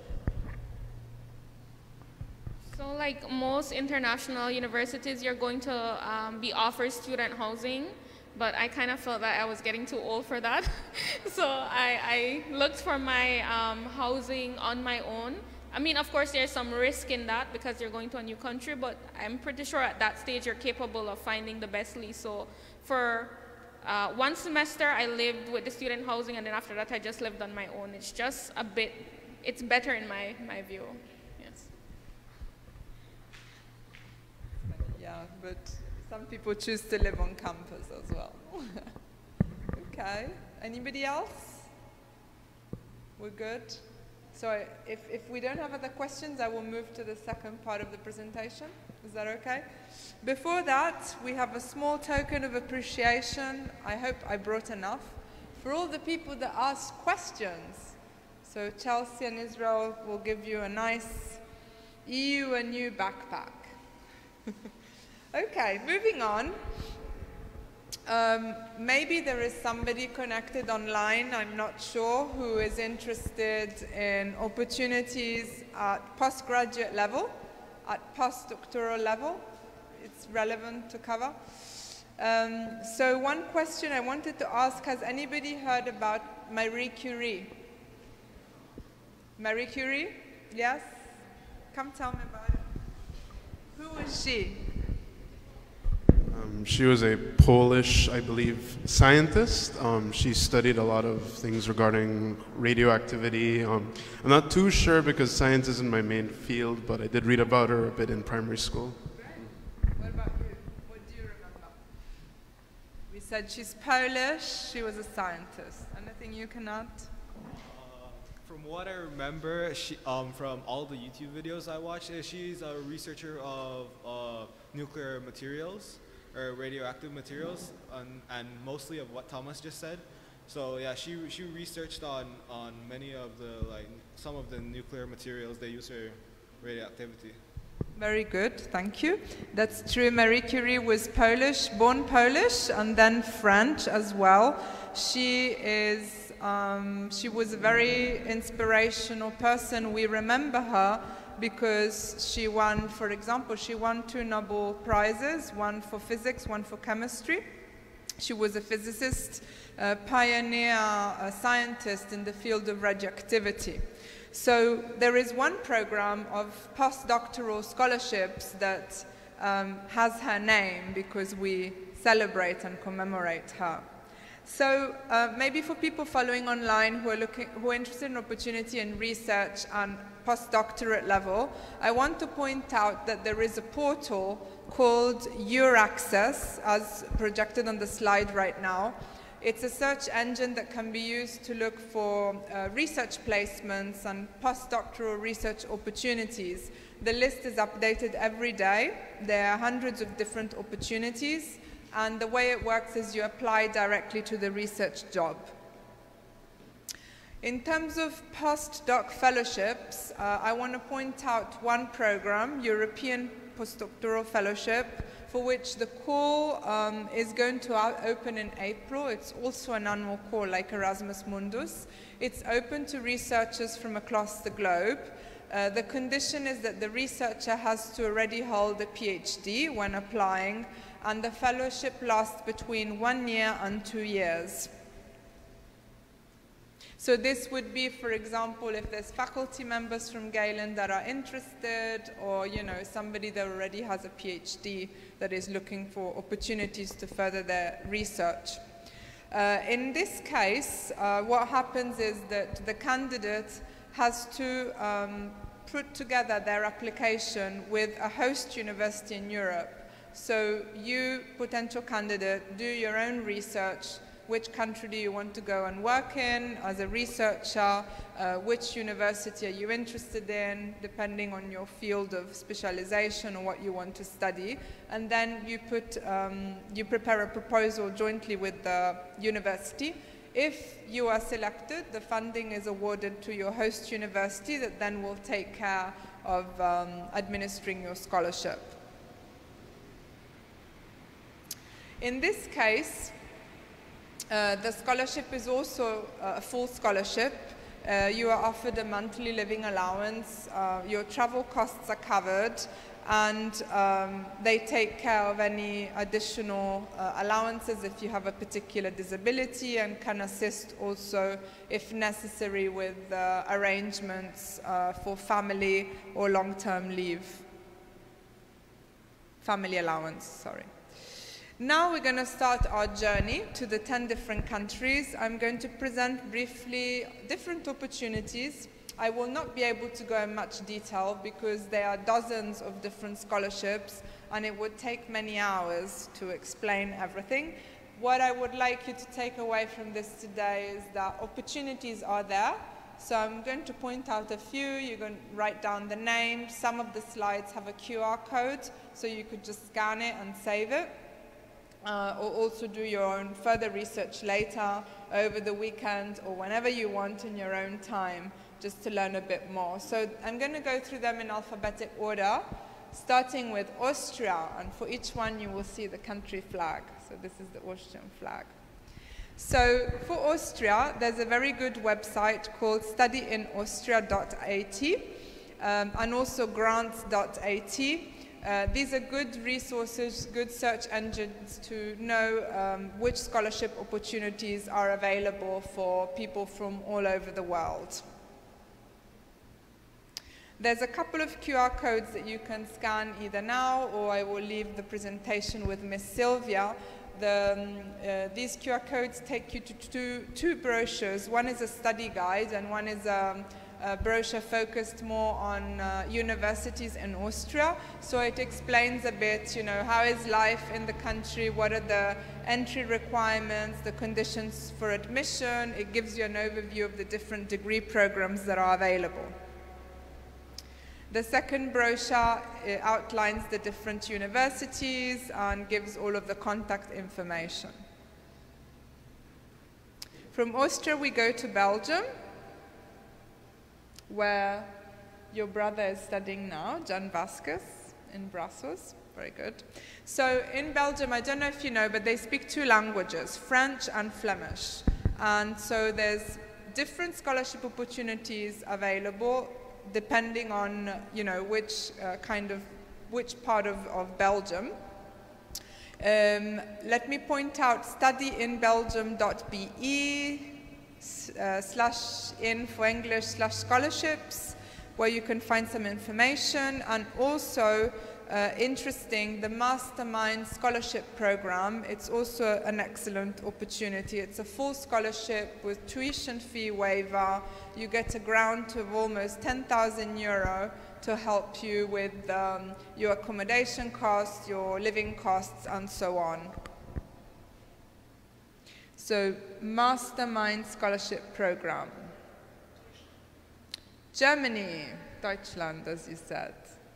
So like most international universities, you're going to be offered student housing. But I kind of felt that I was getting too old for that. So I looked for my housing on my own. I mean, of course, there's some risk in that because you're going to a new country, but I'm pretty sure at that stage you're capable of finding the best lease. So for 1 semester, I lived with the student housing, and then after that, I just lived on my own. It's just a bit, it's better in my view, yes. Yeah, but some people choose to live on campus as well. Okay, anybody else? We're good? So if we don't have other questions, I will move to the second part of the presentation. Is that okay? Before that, we have a small token of appreciation. I hope I brought enough. For all the people that ask questions. So Chelsea and Israel will give you a nice EU and new backpack. Okay, moving on. Maybe there is somebody connected online, I'm not sure, who is interested in opportunities at postgraduate level, at postdoctoral level. It's relevant to cover. So one question I wanted to ask, has anybody heard about Marie Curie? Marie Curie? Yes? Come tell me about it. Who is she? She was a Polish, I believe, scientist. She studied a lot of things regarding radioactivity. I'm not too sure because science isn't my main field, but I did read about her a bit in primary school. What about you? What do you remember? We said she's Polish, she was a scientist. Anything you can add? From what I remember, she, from all the YouTube videos I watched, she's a researcher of nuclear materials, or radioactive materials, and mostly of what Thomas just said. So yeah, she researched on many of the, some of the nuclear materials they use for radioactivity. Very good, thank you. That's true, Marie Curie was Polish, born Polish, and then French as well. She was a very inspirational person. We remember her because she won, for example, she won 2 Nobel Prizes, one for physics, one for chemistry. She was a physicist, a pioneer, a scientist in the field of radioactivity. So there is one program of postdoctoral scholarships that has her name because we celebrate and commemorate her. So maybe for people following online who are interested in opportunity and research and postdoctorate level, I want to point out that there is a portal called EURAccess, as projected on the slide right now. It's a search engine that can be used to look for research placements and postdoctoral research opportunities. The list is updated every day. There are hundreds of different opportunities, and the way it works is you apply directly to the research job. In terms of postdoc fellowships, I want to point out one program, European Postdoctoral Fellowship, for which the call is going to open in April. It's also an annual call like Erasmus Mundus. It's open to researchers from across the globe. The condition is that the researcher has to already hold a PhD when applying, and the fellowship lasts between 1 year and 2 years. So this would be, for example, if there's faculty members from Galen that are interested, or somebody that already has a PhD that is looking for opportunities to further their research. In this case, what happens is that the candidate has to put together their application with a host university in Europe. So you, potential candidate, do your own research. Which country do you want to go and work in as a researcher? Which university are you interested in, depending on your field of specialization or what you want to study? And then you prepare a proposal jointly with the university. If you are selected, the funding is awarded to your host university that then will take care of administering your scholarship. In this case, the scholarship is also a full scholarship. You are offered a monthly living allowance, your travel costs are covered, and they take care of any additional allowances if you have a particular disability, and can assist also, if necessary, with arrangements for family or long-term leave. Family allowance, sorry. Now we're going to start our journey to the 10 different countries. I'm going to present briefly different opportunities. I will not be able to go in much detail because there are dozens of different scholarships and it would take many hours to explain everything. What I would like you to take away from this today is that opportunities are there. So I'm going to point out a few. You're going to write down the name. Some of the slides have a QR code, so you could just scan it and save it. Or also do your own further research later, over the weekend, or whenever you want in your own time, just to learn a bit more. So I'm going to go through them in alphabetic order, starting with Austria, and for each one you will see the country flag. So this is the Austrian flag. So for Austria, there's a very good website called studyinaustria.at and also grants.at. These are good resources, good search engines to know which scholarship opportunities are available for people from all over the world. There's a couple of QR codes that you can scan either now, or I will leave the presentation with Miss Sylvia. These QR codes take you to two brochures. One is a study guide and one is a brochure focused more on universities in Austria. So it explains a bit, how is life in the country, what are the entry requirements, the conditions for admission. It gives you an overview of the different degree programs that are available. The second brochure outlines the different universities and gives all of the contact information. From Austria we go to Belgium, where your brother is studying now, Jan Vasquez, in Brussels. Very good. So in Belgium, I don't know if you know, but they speak two languages, French and Flemish. And so there's different scholarship opportunities available depending on, which part of Belgium. Let me point out studyinbelgium.be/in for English/scholarships, where you can find some information, and also interesting, the Mastermind Scholarship Program. It's also an excellent opportunity. It's a full scholarship with tuition fee waiver. You get a grant of almost 10,000 euro to help you with your accommodation costs, your living costs, and so on. So, Mastermind Scholarship Program. Germany, Deutschland, as you said.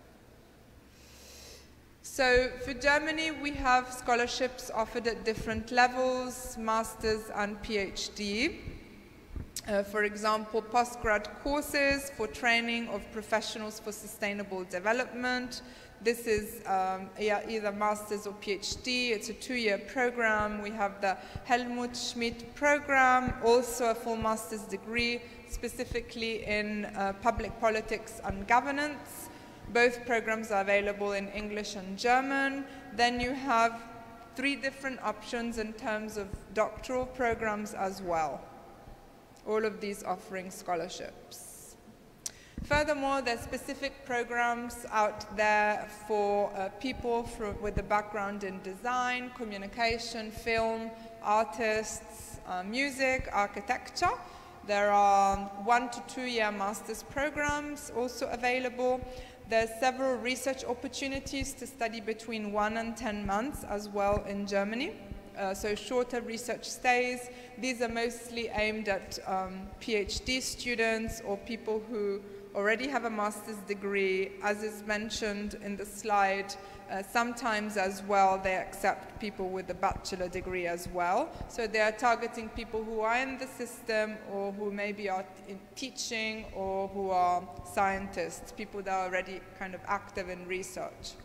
So for Germany, we have scholarships offered at different levels, master's and PhD. For example, postgrad courses for training of professionals for sustainable development. This is either master's or PhD. It's a 2-year program. We have the Helmut Schmidt program, also a full master's degree, specifically in public politics and governance. Both programs are available in English and German. Then you have 3 different options in terms of doctoral programs as well. All of these offering scholarships. Furthermore, there's specific programs out there for people with a background in design, communication, film, artists, music, architecture. There are 1 to 2 year master's programs also available. There's several research opportunities to study between 1 and 10 months as well in Germany. So shorter research stays. These are mostly aimed at PhD students or people who already have a master's degree. As is mentioned in the slide, sometimes as well they accept people with a bachelor degree as well. So they are targeting people who are in the system or who maybe are in teaching or who are scientists, people that are already kind of active in research.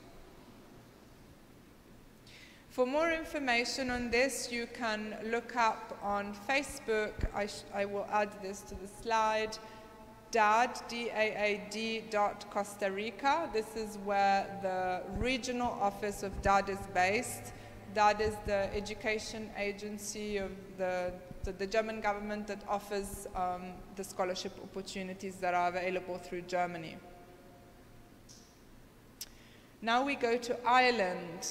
For more information on this, you can look up on Facebook. I will add this to the slide. DAAD, D-A-A-D Costa Rica. This is where the regional office of DAAD is based. DAAD is the education agency of the German government that offers the scholarship opportunities that are available through Germany. Now we go to Ireland.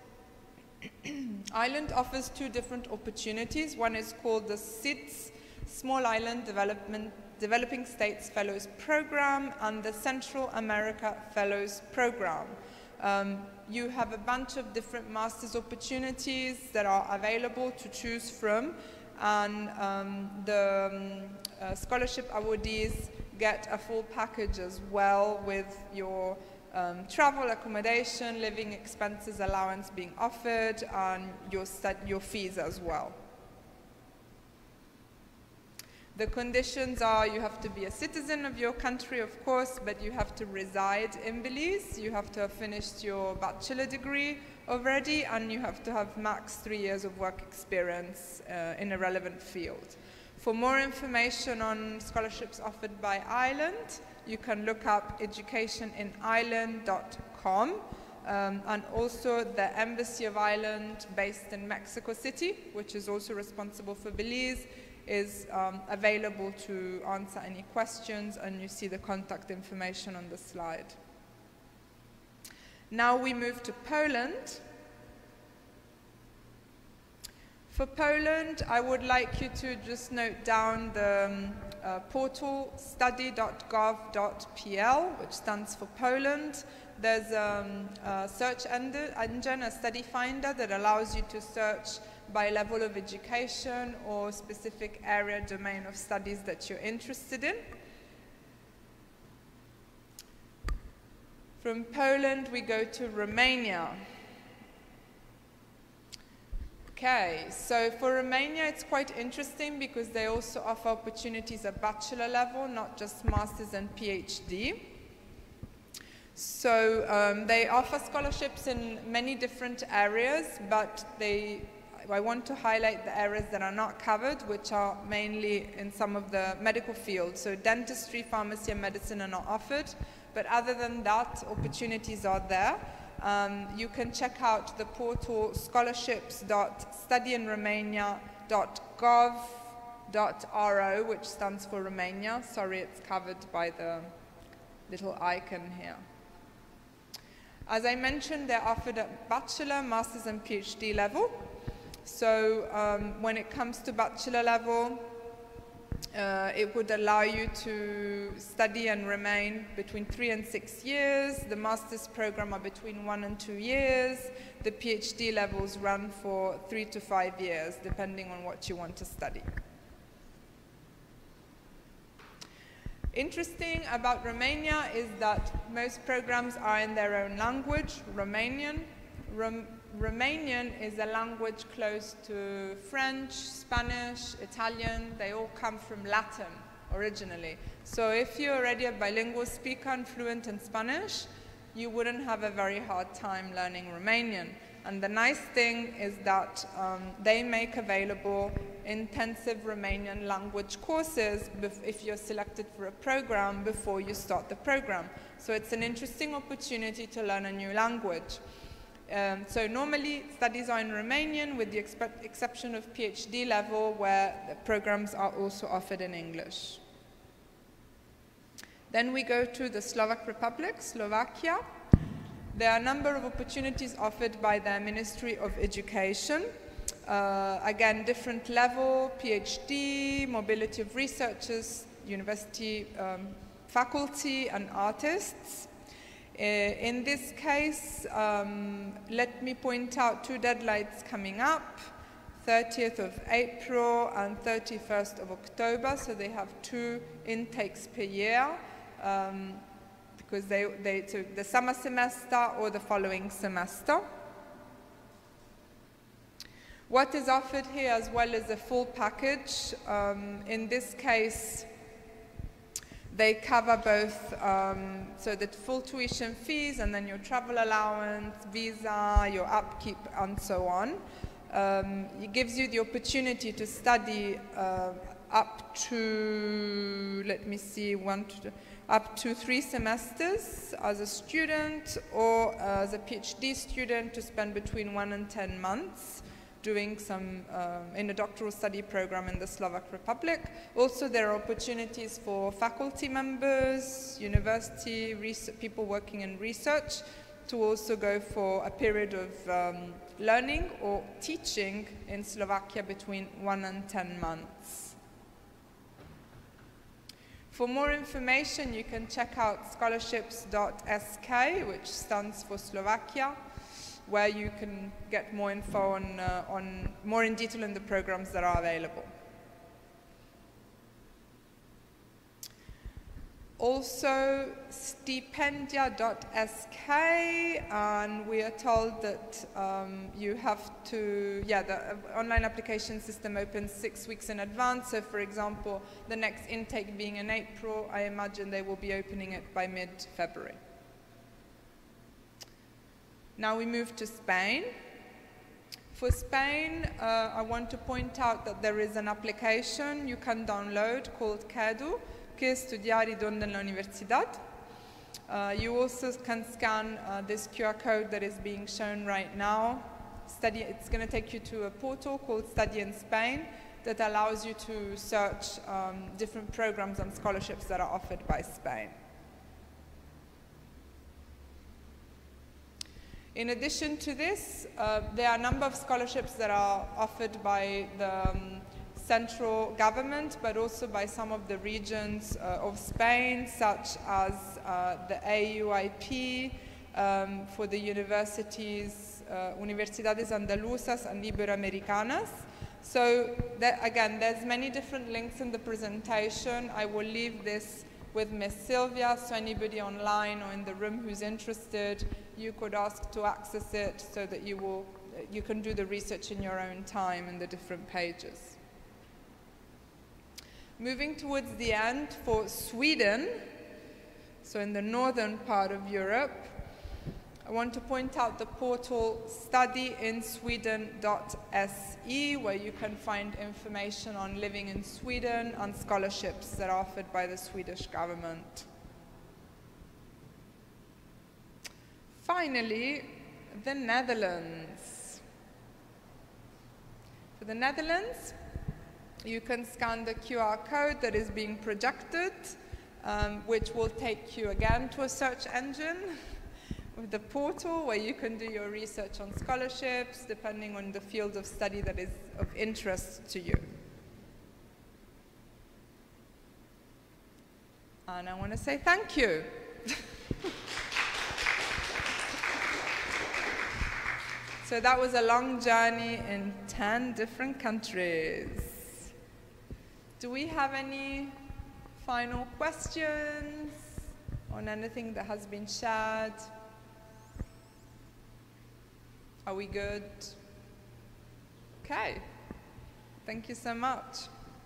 Ireland offers 2 different opportunities. One is called the SIDS, Small Island Developing States Fellows Program, and the Central America Fellows Program. You have a bunch of different master's opportunities that are available to choose from, and the scholarship awardees get a full package as well with your travel, accommodation, living expenses allowance being offered, and your fees as well. The conditions are you have to be a citizen of your country, of course, but you have to reside in Belize, you have to have finished your bachelor degree already, and you have to have max 3 years of work experience in a relevant field. For more information on scholarships offered by Ireland, you can look up educationinireland.com, and also the Embassy of Ireland based in Mexico City, which is also responsible for Belize, is available to answer any questions, and you see the contact information on the slide. Now we move to Poland. For Poland, I would like you to just note down the portal study.gov.pl, which stands for Poland. There's a search engine, a study finder, that allows you to search by level of education or specific area domain of studies that you're interested in. From Poland, we go to Romania. Okay, so for Romania, it's quite interesting because they also offer opportunities at bachelor level, not just master's and PhD. So they offer scholarships in many different areas, but I want to highlight the areas that are not covered, which are mainly in some of the medical fields. So dentistry, pharmacy, and medicine are not offered, but other than that, opportunities are there. You can check out the portal scholarships.studyinromania.gov.ro, which stands for Romania. Sorry, it's covered by the little icon here. As I mentioned, they're offered at bachelor, master's, and PhD level. So when it comes to bachelor level, It would allow you to study and remain between 3 and 6 years. The master's program are between 1 and 2 years. The PhD levels run for 3 to 5 years, depending on what you want to study. Interesting about Romania is that most programs are in their own language, Romanian. Romanian is a language close to French, Spanish, Italian. They all come from Latin originally. So if you're already a bilingual speaker and fluent in Spanish, you wouldn't have a very hard time learning Romanian. And the nice thing is that they make available intensive Romanian language courses if you're selected for a program before you start the program. So it's an interesting opportunity to learn a new language. So normally studies are in Romanian with the exception of PhD level where the programs are also offered in English. Then we go to the Slovak Republic, Slovakia. There are a number of opportunities offered by the Ministry of Education. Again, different level, PhD, mobility of researchers, university faculty and artists. In this case, let me point out 2 deadlines coming up, 30th of April and 31st of October, so they have 2 intakes per year, because they took the summer semester or the following semester. What is offered here as well is a full package. In this case, they cover both, so the full tuition fees and then your travel allowance, visa, your upkeep, and so on. It gives you the opportunity to study up to, let me see, up to 3 semesters as a student or as a PhD student to spend between 1 and 10 months. Doing some in a doctoral study program in the Slovak Republic. Also, there are opportunities for faculty members, university, people working in research to also go for a period of learning or teaching in Slovakia between 1 and 10 months. For more information, you can check out scholarships.sk, which stands for Slovakia, where you can get more info on more in detail in the programs that are available. Also, stipendia.sk, and we are told that you have to, the online application system opens 6 weeks in advance. So, for example, the next intake being in April, I imagine they will be opening it by mid-February. Now we move to Spain. For Spain, I want to point out that there is an application you can download called CAEDU, que es estudiar y donde en la universidad. You also can scan this QR code that is being shown right now. It's going to take you to a portal called Study in Spain that allows you to search different programs and scholarships that are offered by Spain. In addition to this, there are a number of scholarships that are offered by the central government, but also by some of the regions of Spain, such as the AUIP for the universities, Universidades Andaluzas and Iberoamericanas. So again, there's many different links in the presentation. I will leave this with Ms. Sylvia, so anybody online or in the room who's interested, you could ask to access it so that you can do the research in your own time in the different pages. Moving towards the end, for Sweden, so in the northern part of Europe, I want to point out the portal studyInSweden.se, where you can find information on living in Sweden and scholarships that are offered by the Swedish government. Finally, the Netherlands. For the Netherlands, you can scan the QR code that is being projected, which will take you again to a search engine with the portal where you can do your research on scholarships depending on the field of study that is of interest to you. And I want to say thank you. So that was a long journey in 10 different countries. Do we have any final questions on anything that has been shared? Are we good? Okay. Thank you so much.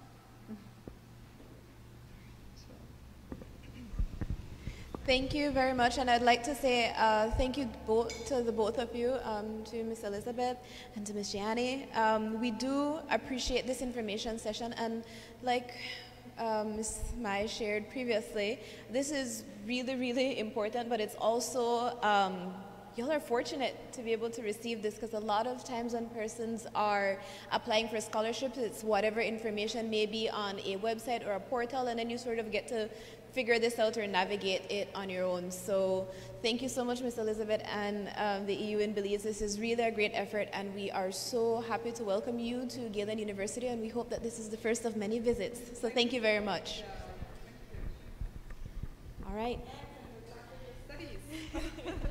Thank you very much, and I'd like to say thank you to the both of you, to Ms. Elizabeth and to Ms. Gianni. We do appreciate this information session, and like Ms. Mai shared previously, this is really, really important, but it's also, y'all are fortunate to be able to receive this, because a lot of times when persons are applying for scholarships, it's whatever information may be on a website or a portal, and then you sort of get to figure this out or navigate it on your own. So thank you so much, Ms. Elizabeth and the EU in Belize. This is really a great effort, and we are so happy to welcome you to Galen University, and we hope that this is the first of many visits. So thank you very much. All right.